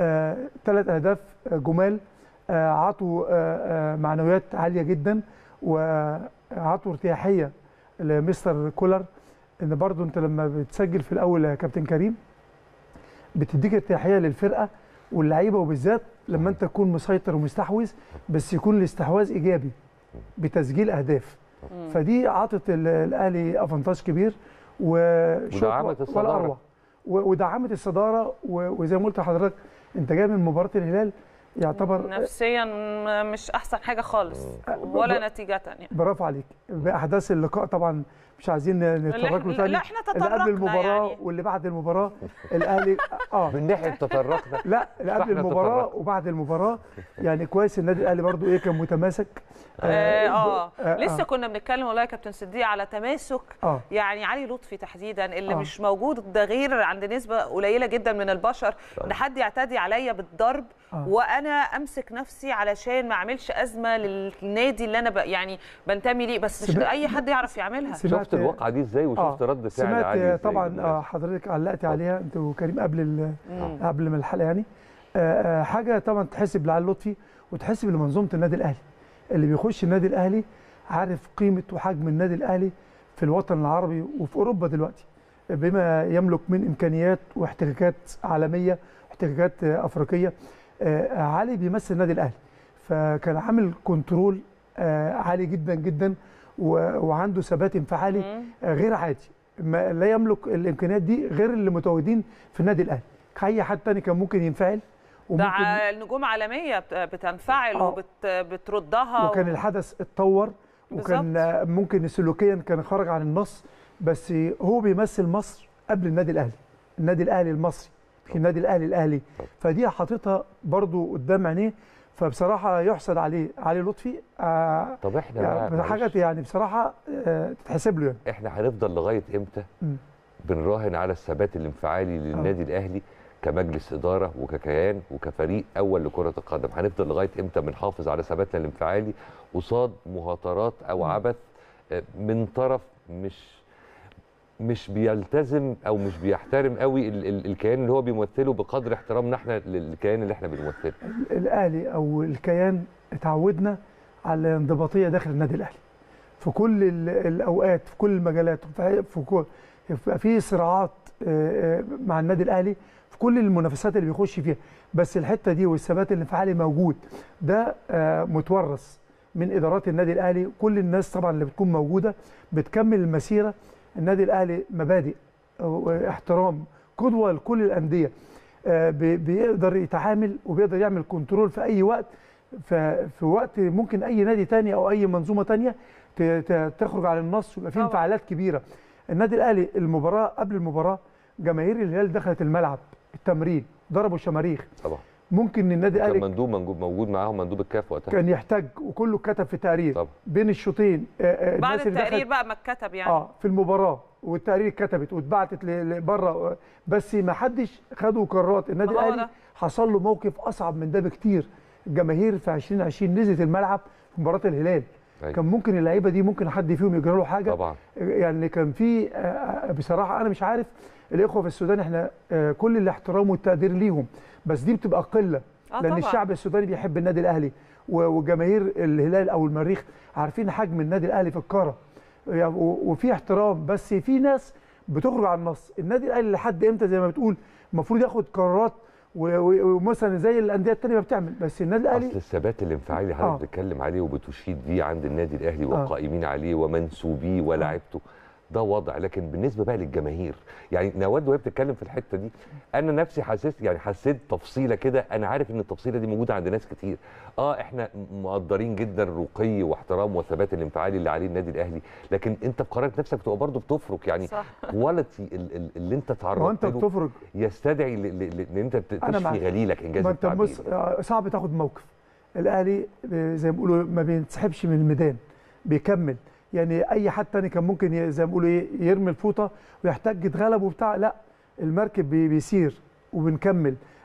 3 اهداف جمال، عطوا معنويات عاليه جدا، وعطوا ارتياحيه لمستر كولر. ان برضو انت لما بتسجل في الاول يا كابتن كريم بتديك ارتياحيه للفرقه واللعيبه، وبالذات لما انت تكون مسيطر ومستحوذ، بس يكون الاستحواذ ايجابي بتسجيل اهداف. فدي عطت الاهلي افانتاج كبير ودعمت الصداره ودعمت الصداره. وزي ما قلت لحضرتك انت جاي من مباراه الهلال يعتبر نفسيا مش احسن حاجه خالص ولا نتيجه يعني. برافو عليك. باحداث اللقاء طبعا مش عايزين نتطرق له ثاني. لا احنا تطرقنا اللي قبل المباراه يعني. واللي بعد المباراه الاهلي من ناحيه تطرقنا. لا اللي قبل المباراه وبعد المباراه يعني كويس. النادي الاهلي برضو ايه كان متماسك. لسه كنا بنتكلم والله يا كابتن صديق على تماسك يعني علي لطفي تحديدا اللي مش موجود، ده غير عند نسبه قليله جدا من البشر ان حد يعتدي عليا بالضرب وانا امسك نفسي علشان ما اعملش ازمه للنادي اللي انا يعني بنتمي ليه، بس مش اي حد يعرف يعملها. شفت الواقعه دي ازاي وشفت رد فعل علي سمعت طبعا. حضرتك علقتي عليها انت وكريم قبل ما الحلقه يعني. حاجه طبعا تحسب لعلي لطفي وتحسب لمنظومه النادي الاهلي. اللي بيخش النادي الاهلي عارف قيمه وحجم النادي الاهلي في الوطن العربي وفي اوروبا دلوقتي بما يملك من امكانيات واحتكاكات عالميه واحتكاكات افريقيه. علي بيمثل النادي الاهلي، فكان عامل كنترول عالي جدا جدا وعنده ثبات انفعالي غير عادي. لا يملك الامكانيات دي غير اللي متواجدين في النادي الاهلي. اي حد تاني كان ممكن ينفعل. ده النجوم عالميه بتنفعل وبتردها وكان الحدث اتطور وكان ممكن سلوكيا كان خرج عن النص، بس هو بيمثل مصر قبل النادي الاهلي. النادي الاهلي المصري في النادي الاهلي فدي حاططها برضو قدام عينيه. فبصراحه يحسد عليه علي لطفي. طب احنا يعني حاجه يعني بصراحه تتحسب له. يعني احنا هنفضل لغايه امتى بنراهن على الثبات الانفعالي للنادي الاهلي كمجلس اداره وككيان وكفريق اول لكره القدم؟ هنفضل لغايه امتى بنحافظ على ثباتنا الانفعالي قصاد مهاترات او عبث من طرف مش بيلتزم او مش بيحترم قوي الكيان اللي هو بيمثله بقدر احترامنا احنا للكيان اللي احنا بنمثله؟ الاهلي او الكيان اتعودنا على انضباطيه داخل النادي الاهلي في كل الاوقات في كل المجالات. في صراعات مع النادي الاهلي في كل المنافسات اللي بيخش فيها، بس الحته دي والثبات الانفعالي موجود. ده متورث من ادارات النادي الاهلي. كل الناس طبعا اللي بتكون موجوده بتكمل المسيره. النادي الاهلي مبادئ واحترام قدوه لكل الانديه. بيقدر يتعامل وبيقدر يعمل كنترول في اي وقت. في وقت ممكن اي نادي تاني او اي منظومه تانيه تخرج على النص ويبقى في انفعالات كبيره. النادي الاهلي المباراه قبل المباراه جماهير الهلال دخلت الملعب التمرين ضربوا شماريخ. طبعا ممكن النادي الاهلي كان مندوب موجود معاهم، مندوب الكاف وقتها كان يحتاج وكله كتب في تقرير طبعا بين الشوطين. بعد التقرير بقى ما اتكتب يعني في المباراه والتقرير اتكتبت واتبعتت لبره، بس ما حدش خدوا قرارات. النادي الاهلي حصل له موقف اصعب من ده بكتير. الجماهير في 2020 نزلت الملعب في مباراه الهلال. كان ممكن اللعيبه دي ممكن حد فيهم يجرى له حاجه طبعا. يعني كان في بصراحه انا مش عارف الاخوه في السودان احنا كل الاحترام والتقدير ليهم، بس دي بتبقى قله لان طبعا. الشعب السوداني بيحب النادي الاهلي وجماهير الهلال او المريخ عارفين حجم النادي الاهلي في القاره وفي احترام، بس في ناس بتخرج عن النص. النادي الاهلي لحد امتى زي ما بتقول المفروض ياخد قرارات ومثلا زي الانديه الثانيه ما بتعمل، بس النادي الاهلي اصل الثبات الانفعالي اللي حضرتك بتتكلم عليه وبتشيد بيه عند النادي الاهلي والقائمين عليه ومنسوبيه ولاعيبته ده وضع. لكن بالنسبه بقى للجماهير يعني نواد وهي بتتكلم في الحته دي انا نفسي حسيت تفصيله كده. انا عارف ان التفصيله دي موجوده عند ناس كتير. احنا مقدرين جدا رقي واحترام والثبات الانفعالي اللي عليه النادي الاهلي، لكن انت في قرارات نفسك بتبقى برضه بتفرق يعني كواليتي اللي انت تعرضت له بتفرق يستدعي ان انت تشفي غليلك انجاز التعبير. صعب تاخد موقف. الاهلي زي ما بيقولوا ما بينسحبش من الميدان بيكمل. يعني اي حد تاني كان ممكن زي ما بيقولوا يرمي الفوطه ويحتاج يتغلب وبتاع، لا المركب بيسير وبنكمل.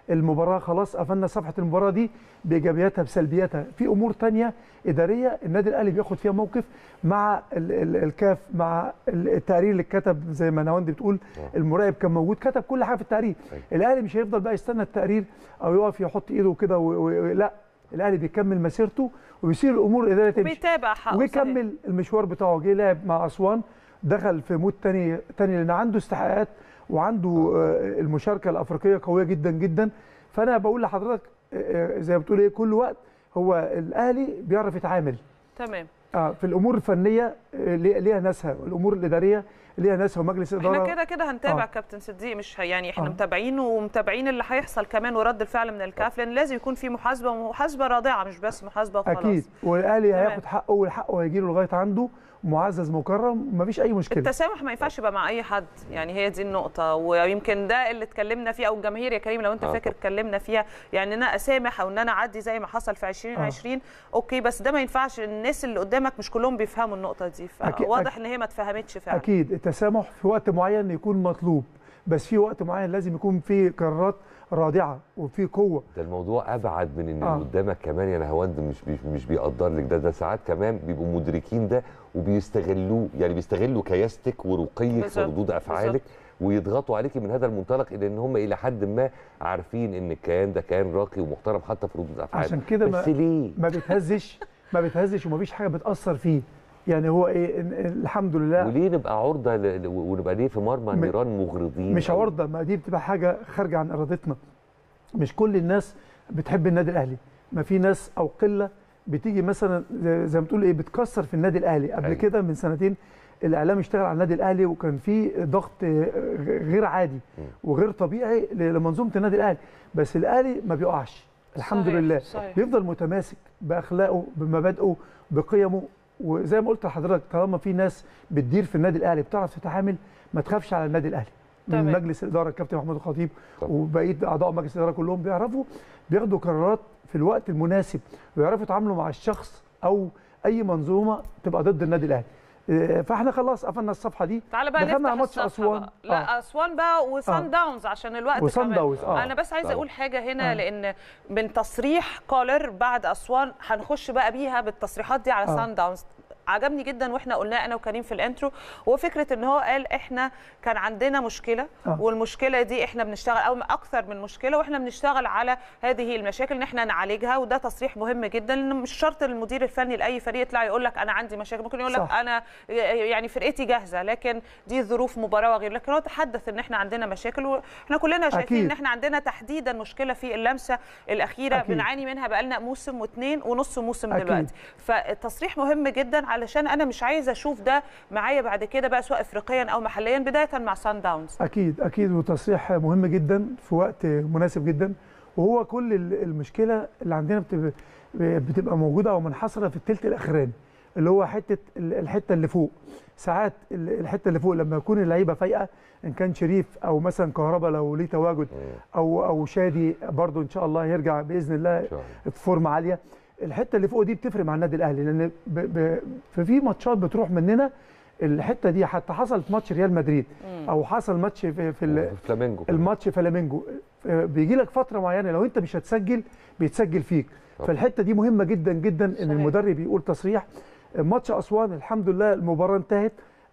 المباراه خلاص قفلنا صفحه المباراه دي بايجابياتها بسلبياتها. في امور تانية اداريه النادي الاهلي بياخد فيها موقف مع الكاف، مع التقرير اللي اتكتب زي ما نهاوند بتقول، المراقب كان موجود كتب كل حاجه في التقرير. الاهلي مش هيفضل بقى يستنى التقرير او يقف يحط ايده كده لا، الاهلي بيكمل مسيرته وبيصير الامور الاداريه تمشي وبيتابع حقه ويكمل الشوار بتاعه. جه لعب مع اسوان، دخل في مود تاني لان عنده استحقاقات وعنده المشاركه الافريقيه قويه جدا جدا. فانا بقول لحضرتك زي ما بتقول ايه، كل وقت هو الاهلي بيعرف يتعامل تمام في الامور الفنيه ليها ناسها، الامور الاداريه ليها ناسها، ومجلس اداره. احنا كده هنتابع كابتن صديق، مش يعني احنا متابعين ومتابعين اللي هيحصل كمان ورد الفعل من الكاف، لان لازم يكون في محاسبه ومحاسبه رادعه، مش بس محاسبه وخلاص. اكيد، والاهلي هياخد حقه والحق هيجي له لغايه عنده معزز مكرم، مفيش اي مشكله. التسامح ما ينفعش يبقى مع اي حد، يعني هي دي النقطه، ويمكن ده اللي اتكلمنا فيه، او الجماهير يا كريم لو انت فاكر اتكلمنا فيها، يعني ان انا اسامح او ان انا اعدي زي ما حصل في 2020 اوكي، بس ده ما ينفعش. الناس اللي قدامك مش كلهم بيفهموا النقطه دي، فواضح ان هي ما اتفهمتش فعلا. اكيد التسامح في وقت معين يكون مطلوب، بس في وقت معين لازم يكون في قرارات رادعه وفي قوه. ده الموضوع ابعد من ان اللي قدامك كمان يا نهاوند مش بيقدر لك ده ساعات كمان بيبقوا مدركين ده وبيستغلوه، يعني بيستغلوا كياستك ورقيك في ردود افعالك ويضغطوا عليكي من هذا المنطلق، الى ان هم الى حد ما عارفين ان الكيان ده كيان راقي ومحترم حتى في ردود افعاله. عشان كده بس ليه ما بيتهزش ومفيش حاجه بتاثر فيه، يعني هو ايه الحمد لله. وليه نبقى عرضه ونبقى ليه في مرمى النيران مغرضين؟ مش عرضه، ما دي بتبقى حاجه خارجه عن ارادتنا. مش كل الناس بتحب النادي الاهلي، ما في ناس او قله بتيجي مثلا زي ما بتقول ايه بتكسر في النادي الاهلي. قبل كده من سنتين الاعلام اشتغل على النادي الاهلي وكان في ضغط غير عادي وغير طبيعي لمنظومه النادي الاهلي، بس الاهلي ما بيقعش الحمد لله. بيفضل متماسك باخلاقه بمبادئه بقيمه. وزي ما قلت لحضرتك طالما في ناس بتدير في النادي الاهلي بتعرف تتعامل، ما تخافش على النادي الاهلي. من مجلس الاداره الكابتن محمود الخطيب وبقيه اعضاء مجلس الاداره كلهم بياخدوا قرارات في الوقت المناسب ويعرفوا يتعاملوا مع الشخص او اي منظومه تبقى ضد النادي الاهلي. فاحنا خلاص قفلنا الصفحه دي. تعالى بقى نفتح ماتش اسوان. لا اسوان بقى وصن داونز عشان الوقت كمان. انا بس عايزه اقول حاجه هنا لان من تصريح كولر بعد اسوان هنخش بقى بيها بالتصريحات دي على صن داونز. عجبني جدا واحنا قلناه انا وكريم في الانترو، وهو فكره ان هو قال احنا كان عندنا مشكله والمشكله دي احنا بنشتغل او اكثر من مشكله واحنا بنشتغل على هذه المشاكل ان احنا نعالجها. وده تصريح مهم جدا لان مش شرط المدير الفني لاي فريق يطلع يقول لك انا عندي مشاكل، ممكن يقول لك انا يعني فرقتي جاهزه لكن دي ظروف مباراه وغير، لكن هو تحدث ان احنا عندنا مشاكل واحنا كلنا شايفين ان احنا عندنا تحديدا مشكله في اللمسه الاخيره بنعاني منها بقالنا موسم واثنين ونص موسم دلوقتي. فالتصريح مهم جدا علشان انا مش عايزه اشوف ده معايا بعد كده بقى سواء افريقيا او محليا بدايه مع سان داونز. اكيد وتصريح مهم جدا في وقت مناسب جدا. وهو كل المشكله اللي عندنا بتبقى موجوده او منحصره في الثلث الاخراني اللي هو الحته اللي فوق. ساعات الحته اللي فوق لما يكون اللعيبه فايقه ان كان شريف او مثلا كهربا لو ليه تواجد او شادي برضو ان شاء الله يرجع باذن الله في فورمه عاليه. الحته اللي فوق دي بتفرق مع النادي الاهلي لان في ماتشات بتروح مننا الحته دي. حتى حصل في ماتش ريال مدريد او حصل ماتش في فلامينجو، الماتش فلامينجو بيجي لك فتره معينه لو انت مش هتسجل بيتسجل فيك. فالحته دي مهمه جدا جدا ان المدرب يقول تصريح. ماتش اسوان الحمد لله المباراه انتهت،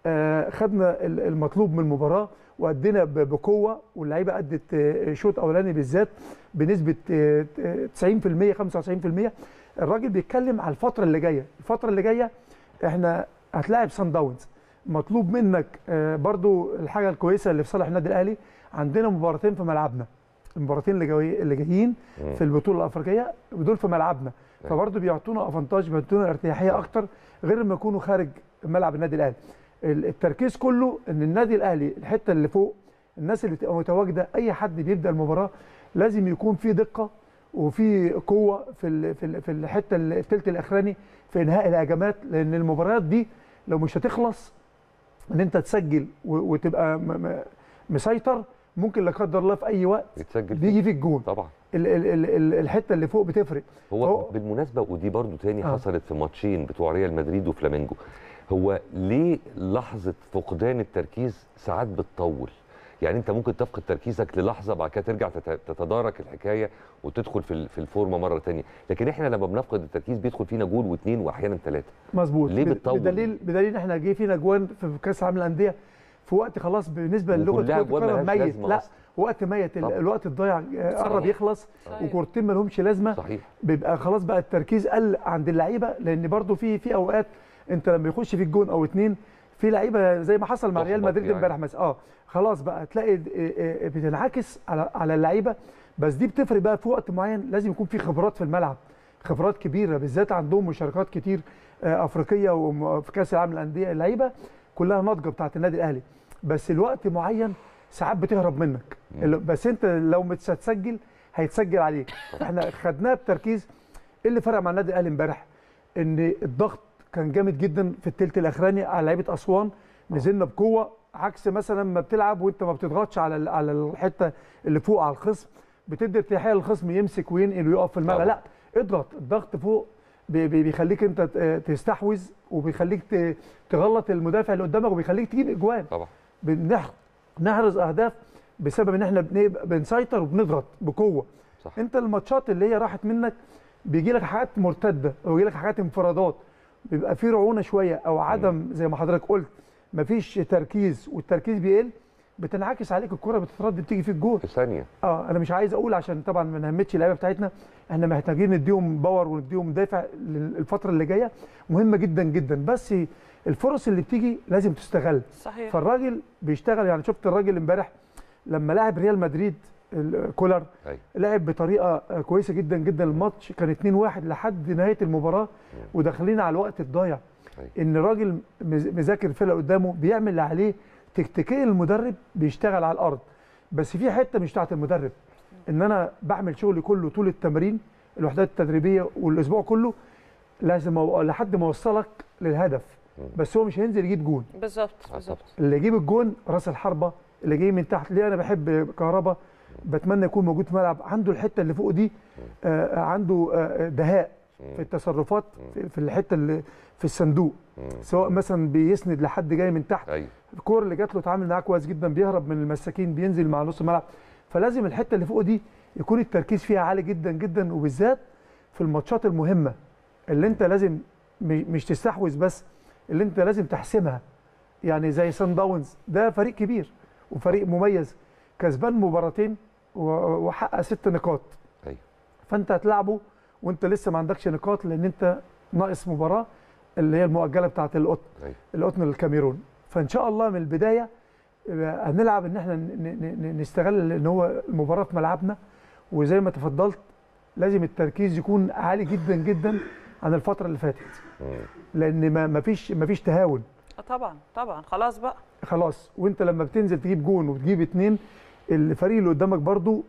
خدنا المطلوب من المباراه وادينا بقوه واللعيبه ادت شوط اولاني بالذات بنسبه 90% 95%. الراجل بيتكلم على الفتره اللي جايه. الفتره اللي جايه احنا هتلاعب سان داونز، مطلوب منك برضو الحاجه الكويسه اللي في صالح النادي الاهلي عندنا مباراتين في ملعبنا. المباراتين اللي جايين في البطوله الافريقيه ودول في ملعبنا، فبرضو بيعطونا افانتاج بيعطونا ارتياحيه اكتر غير لما يكونوا خارج ملعب النادي الاهلي. التركيز كله ان النادي الاهلي الحته اللي فوق الناس اللي تبقى متواجده اي حد بيبدا المباراه لازم يكون في دقه وفي قوه في الحته الثلث الاخراني في انهاء الهجمات، لان المباريات دي لو مش هتخلص ان انت تسجل وتبقى مسيطر ممكن لا قدر الله في اي وقت بيجي فيك جون. طبعا الحته اللي فوق بتفرق. هو بالمناسبه ودي برضو تاني حصلت في ماتشين بتوع ريال مدريد وفلامينجو. هو ليه لحظه فقدان التركيز ساعات بتطول؟ يعني انت ممكن تفقد تركيزك للحظه، بعد كده ترجع تتدارك الحكايه وتدخل في الفورمه مره ثانيه. لكن احنا لما بنفقد التركيز بيدخل فينا جول واثنين واحيانا ثلاثه. مظبوط. ليه بتطول؟ بدليل ان احنا جه فينا جوان في كاس العالم للانديه في وقت خلاص بالنسبه للغه كره القدم ميت. لا وقت ميت، الوقت الضايع قرب يخلص وكورتين ما لهمش لازمه. صحيح. بيبقى خلاص بقى التركيز قل عند اللعيبه، لان برضو في اوقات انت لما يخش في الجون او اتنين في لعيبه زي ما حصل مع ريال مدريد امبارح مثلا خلاص بقى تلاقي بتنعكس على اللعيبه. بس دي بتفرق بقى في وقت معين، لازم يكون في خبرات في الملعب، خبرات كبيره، بالذات عندهم مشاركات كتير افريقيه وفي كاس العالم للانديه. اللعيبه كلها ناضجه بتاعت النادي الاهلي، بس الوقت معين ساعات بتهرب منك. بس انت لو مش هتسجل هيتسجل عليك. احنا خدناها بتركيز. ايه اللي فرق مع النادي الاهلي امبارح؟ ان الضغط كان جامد جدا في الثلث الاخراني على لعيبه اسوان. نزلنا بقوه، عكس مثلا ما بتلعب وانت ما بتضغطش على الحته اللي فوق على الخصم، بتدي ارتياحيه للخصم يمسك وينقل ويقف في الملعب. لا، اضغط. الضغط فوق بيخليك انت تستحوذ، وبيخليك تغلط المدافع اللي قدامك، وبيخليك تجيب اجوان. طبعا نحرز اهداف بسبب ان احنا بنسيطر وبنضغط بقوه. صح. انت الماتشات اللي هي راحت منك بيجي لك حاجات مرتده او بيجي لك حاجات انفرادات، بيبقى في رعونه شويه او عدم زي ما حضرتك قلت، مفيش تركيز والتركيز بيقل، بتنعكس عليك الكره، بتترد بتيجي في الجول في ثانيه. انا مش عايز اقول عشان طبعا ما نهمتش اللعيبه بتاعتنا، احنا محتاجين نديهم باور ونديهم دافع الفتره اللي جايه مهمه جدا جدا. بس الفرص اللي بتيجي لازم تستغل. صحيح. فالراجل بيشتغل. يعني شفت الراجل امبارح لما لاعب ريال مدريد كولر لعب بطريقه كويسه جدا جدا. الماتش كان 2-1 لحد نهايه المباراه وداخلين على الوقت الضايع. ان راجل مذاكر الفرقه قدامه، بيعمل اللي عليه. تكتيكيا المدرب بيشتغل على الارض، بس في حته مش بتاعت المدرب، ان انا بعمل شغلي كله طول التمرين، الوحدات التدريبيه والاسبوع كله، لازم لحد ما اوصلك للهدف. بس هو مش هينزل يجيب جون. بالظبط. اللي يجيب الجون راس الحربه اللي جاي من تحت. ليه انا بحب كهربا، بتمنى يكون موجود في الملعب، عنده الحته اللي فوق دي، عنده دهاء في التصرفات في الحته اللي في الصندوق، سواء مثلا بيسند لحد جاي من تحت. الكوره اللي جات له اتعامل معاها كويس جدا، بيهرب من المساكين، بينزل مع نص الملعب. فلازم الحته اللي فوق دي يكون التركيز فيها عالي جدا جدا، وبالذات في الماتشات المهمه اللي انت لازم مش تستحوذ بس، اللي انت لازم تحسمها. يعني زي سان داونز، ده فريق كبير وفريق مميز، كسبان مباراتين وحقق 6 نقاط. فانت هتلعبه وانت لسه ما عندكش نقاط، لان انت ناقص مباراه اللي هي المؤجله بتاعه القطن الكاميرون. فان شاء الله من البدايه هنلعب ان احنا نستغل ان هو المباراه في ملعبنا. وزي ما تفضلت لازم التركيز يكون عالي جدا جدا عن الفتره اللي فاتت، لان ما فيش تهاون. طبعا خلاص بقى خلاص. وانت لما بتنزل تجيب جون وتجيب 2، الفريق اللي قدامك برضو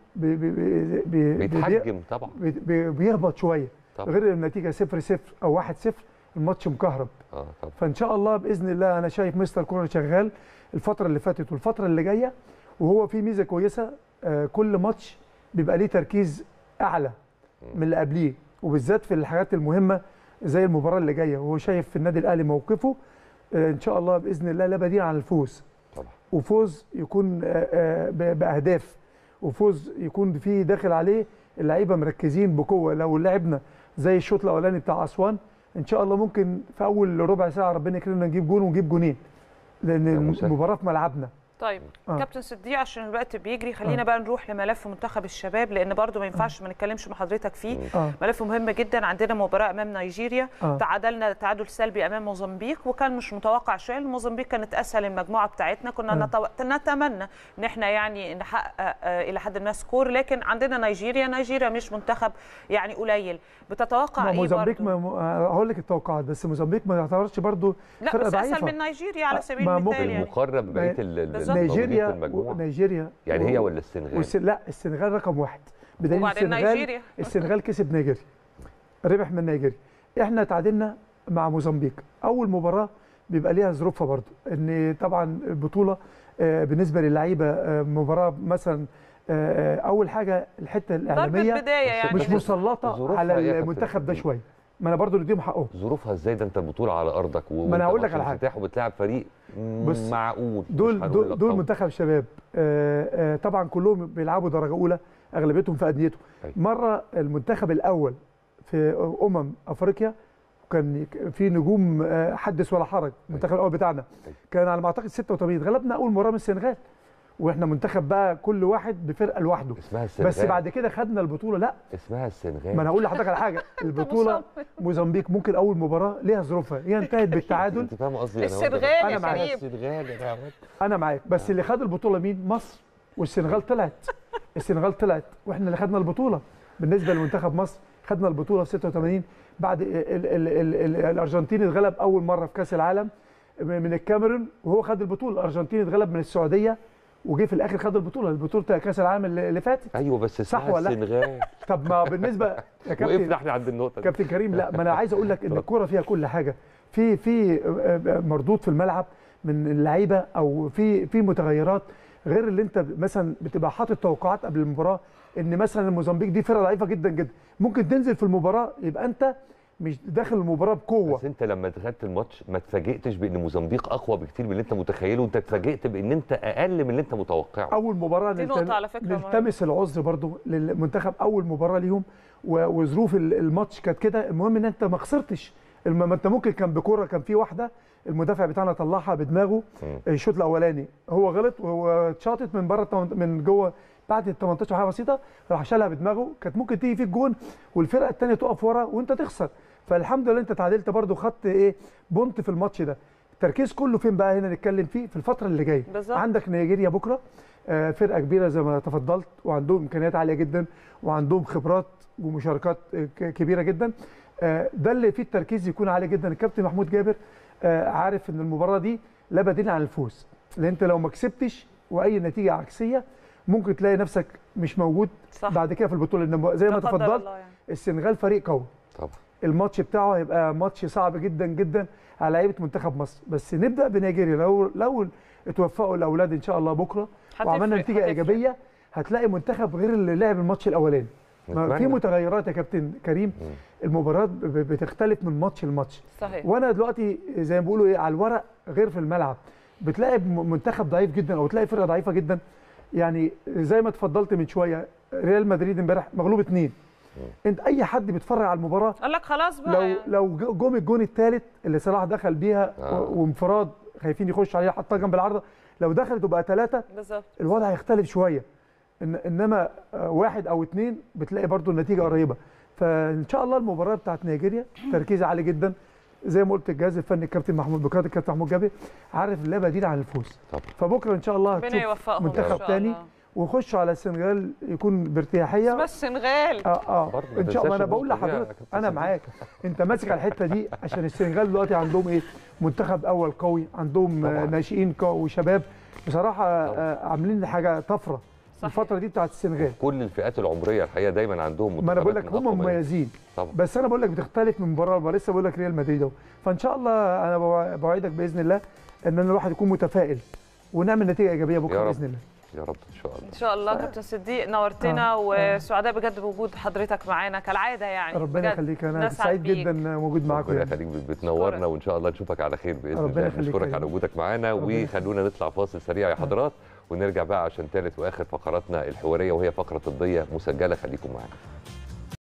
بيتحجم طبعا، بيهبط شويه. غير النتيجه 0-0 او 1-0 الماتش مكهرب. فان شاء الله باذن الله انا شايف مستر كولر شغال الفتره اللي فاتت والفتره اللي جايه، وهو في ميزه كويسه، كل ماتش بيبقى ليه تركيز اعلى من اللي قبليه، وبالذات في الحاجات المهمه زي المباراه اللي جايه. وهو شايف في النادي الاهلي موقفه ان شاء الله باذن الله لا بديل عن الفوز طبعا، وفوز يكون باهداف، وفوز يكون فيه داخل عليه اللعيبه مركزين بقوه. لو لعبنا زي الشوط الاولاني بتاع اسوان ان شاء الله ممكن في اول ربع ساعه ربنا يكرمنا نجيب جون ونجيب جونين، لان المباراه في ملعبنا. طيب كابتن صديق، عشان الوقت بيجري خلينا بقى نروح لملف منتخب الشباب، لان برضو ما ينفعش ما نتكلمش مع حضرتك فيه. ملف مهم جدا. عندنا مباراه امام نيجيريا، تعادلنا تعادل سلبي امام موزمبيق، وكان مش متوقع شويه. موزمبيق كانت اسهل المجموعه بتاعتنا، كنا نتمنى ان احنا يعني نحقق الى حد ما سكور، لكن عندنا نيجيريا مش منتخب يعني قليل. بتتوقع ايه موزمبيق؟ هقول لك التوقعات، بس موزمبيق ما تعتبرش برضو فرقه ضعيفه. لا بس اسهل من نيجيريا على سبيل المثال يعني مقارنه ببقيه نيجيريا يعني هي ولا السنغال؟ لا السنغال رقم 1 بدليل السنغال كسب نيجيريا، ربح من نيجيريا. احنا تعادلنا مع موزمبيق. اول مباراه بيبقى ليها ظروفها برضو، ان طبعا البطوله بالنسبه للعيبه مباراه مثلا اول حاجه الحته الاعلاميه يعني مش مسلطه على المنتخب ده شويه. ما انا برضو نديهم حقهم. ظروفها ازاي؟ ده انت البطوله على ارضك ما انا هقول لك على حاجه، وبتلاعب فريق معقول. دول منتخب شباب، طبعا كلهم بيلعبوا درجه اولى، اغلبيتهم في انديتهم. مره المنتخب الاول في افريقيا كان في نجوم حدث ولا حرج، المنتخب الاول بتاعنا كان على ما اعتقد 86 غلبنا اول مباراه من السنغال، واحنا منتخب بقى كل واحد بفرقه لوحده. اسمها السنغال. بس بعد كده خدنا البطوله. لا اسمها السنغال. ما انا هقول لحضرتك على حاجه، البطوله موزمبيق ممكن اول مباراه ليها ظروفها، هي انتهت بالتعادل. انت فاهم قصدي؟ السنغال انا معاك، انا معاك، بس اللي خد البطوله مين؟ مصر، والسنغال طلعت. السنغال طلعت واحنا اللي خدنا البطوله. بالنسبه لمنتخب مصر خدنا البطوله في 86 بعد الارجنتين اتغلب اول مره في كاس العالم من الكاميرون، وهو خد البطوله. الارجنتين اتغلب من السعوديه وجه في الاخر خد البطوله كاس العالم اللي فاتت. ايوه بس صح ولا السنغال. طب ما بالنسبه يا كابتن وقفنا احنا عند النقطه دي. كابتن كريم، لا ما انا عايز اقول لك ان الكوره فيها كل حاجه، في مردود في الملعب من اللعيبه، او في متغيرات غير اللي انت مثلا بتبقى حاطط توقعات قبل المباراه ان مثلا الموزمبيق دي فرقه ضعيفه جدا جدا، ممكن تنزل في المباراه يبقى انت مش داخل المباراه بقوه. بس انت لما دخلت الماتش ما اتفاجئتش بان موزمبيق اقوى بكتير من اللي انت متخيله، انت اتفاجئت بان انت اقل من اللي انت متوقعه. اول مباراه نلتمس العذر برضو للمنتخب، اول مباراه ليهم وظروف الماتش كانت كده. المهم ان انت ما خسرتش، ما انت ممكن كان بكره، كان في واحده المدافع بتاعنا طلعها بدماغه الشوط الاولاني، هو غلط وهو اتشاطت من بره من جوه بعد ال 18 حاجه بسيطه، راح شالها بدماغه، كانت ممكن تيجي فيك جون والفرقه الثانيه تقف ورا وانت تخسر. فالحمد لله انت تعادلت برده، خدت بونت في الماتش ده. التركيز كله فين بقى هنا نتكلم فيه في الفتره اللي جايه. عندك نيجيريا بكره، فرقه كبيره زي ما تفضلت، وعندهم امكانيات عاليه جدا وعندهم خبرات ومشاركات كبيره جدا. ده اللي فيه التركيز يكون عالي جدا. الكابتن محمود جابر عارف ان المباراه دي لا بديل عن الفوز، لان انت لو ما كسبتش واي نتيجه عكسيه ممكن تلاقي نفسك مش موجود صح. بعد كده في البطوله، لان زي ما تفضلت يعني. السنغال فريق قوي طبعا، الماتش بتاعه هيبقى ماتش صعب جدا جدا على لعيبه منتخب مصر. بس نبدا بنيجيريا، لو اتوفقوا الاولاد ان شاء الله بكره وعملنا نتيجه ايجابيه هتلاقي منتخب غير اللي لعب الماتش الاولاني. في متغيرات يا كابتن كريم، المباراه بتختلف من ماتش لماتش. صحيح. وانا دلوقتي زي ما بيقولوا على الورق غير في الملعب، بتلاقي منتخب ضعيف جدا او تلاقي فرقه ضعيفه جدا. يعني زي ما اتفضلت من شويه، ريال مدريد امبارح مغلوب 2. انت اي حد بيتفرج على المباراه قال لك خلاص بقى، لو جم الجون الثالث اللي صلاح دخل بيها وانفراد خايفين يخش عليها، حطها جنب العارضه، لو دخلت وبقى 3 بالظبط الوضع هيختلف شويه. انما 1 أو 2 بتلاقي برضو النتيجه قريبه. فان شاء الله المباراه بتاعت نيجيريا تركيز عالي جدا، زي ما قلت الجهاز الفني الكابتن محمود بكرة، الكابتن محمود جابر عارف لا بديل عن الفوز. فبكره ان شاء الله هتشوف منتخب ثاني ونخش على السنغال يكون بارتياحيه. اسمها السنغال ان شاء الله. انا بقول لحضرتك انا معاك، انت ماسك على الحته دي عشان السنغال دلوقتي عندهم منتخب اول قوي، عندهم ناشئين وشباب بصراحه عاملين حاجه طفره الفتره دي بتاعت السنغال. كل الفئات العمريه الحقيقه دايما عندهم، ما انا بقول لك هم مميزين طبعا. بس انا بقول لك بتختلف من مباراه، لسه بقول لك ريال مدريد اهو. فان شاء الله انا بوعدك باذن الله ان الواحد يكون متفائل ونعمل نتيجه ايجابيه بكره باذن الله. يا رب ان شاء الله. ان شاء الله. كابتن صديق نورتنا وسعداء بجد بوجود حضرتك معانا كالعاده يعني. ربنا يخليك، انا سعيد جدا موجود معاكم. ربنا يخليك، بتنورنا وان شاء الله نشوفك على خير باذن الله. نشكرك على وجودك معانا، وخلونا نطلع فاصل سريع يا حضرات ونرجع بقى عشان ثالث واخر فقراتنا الحواريه وهي فقره طبيه مسجله. خليكم معانا.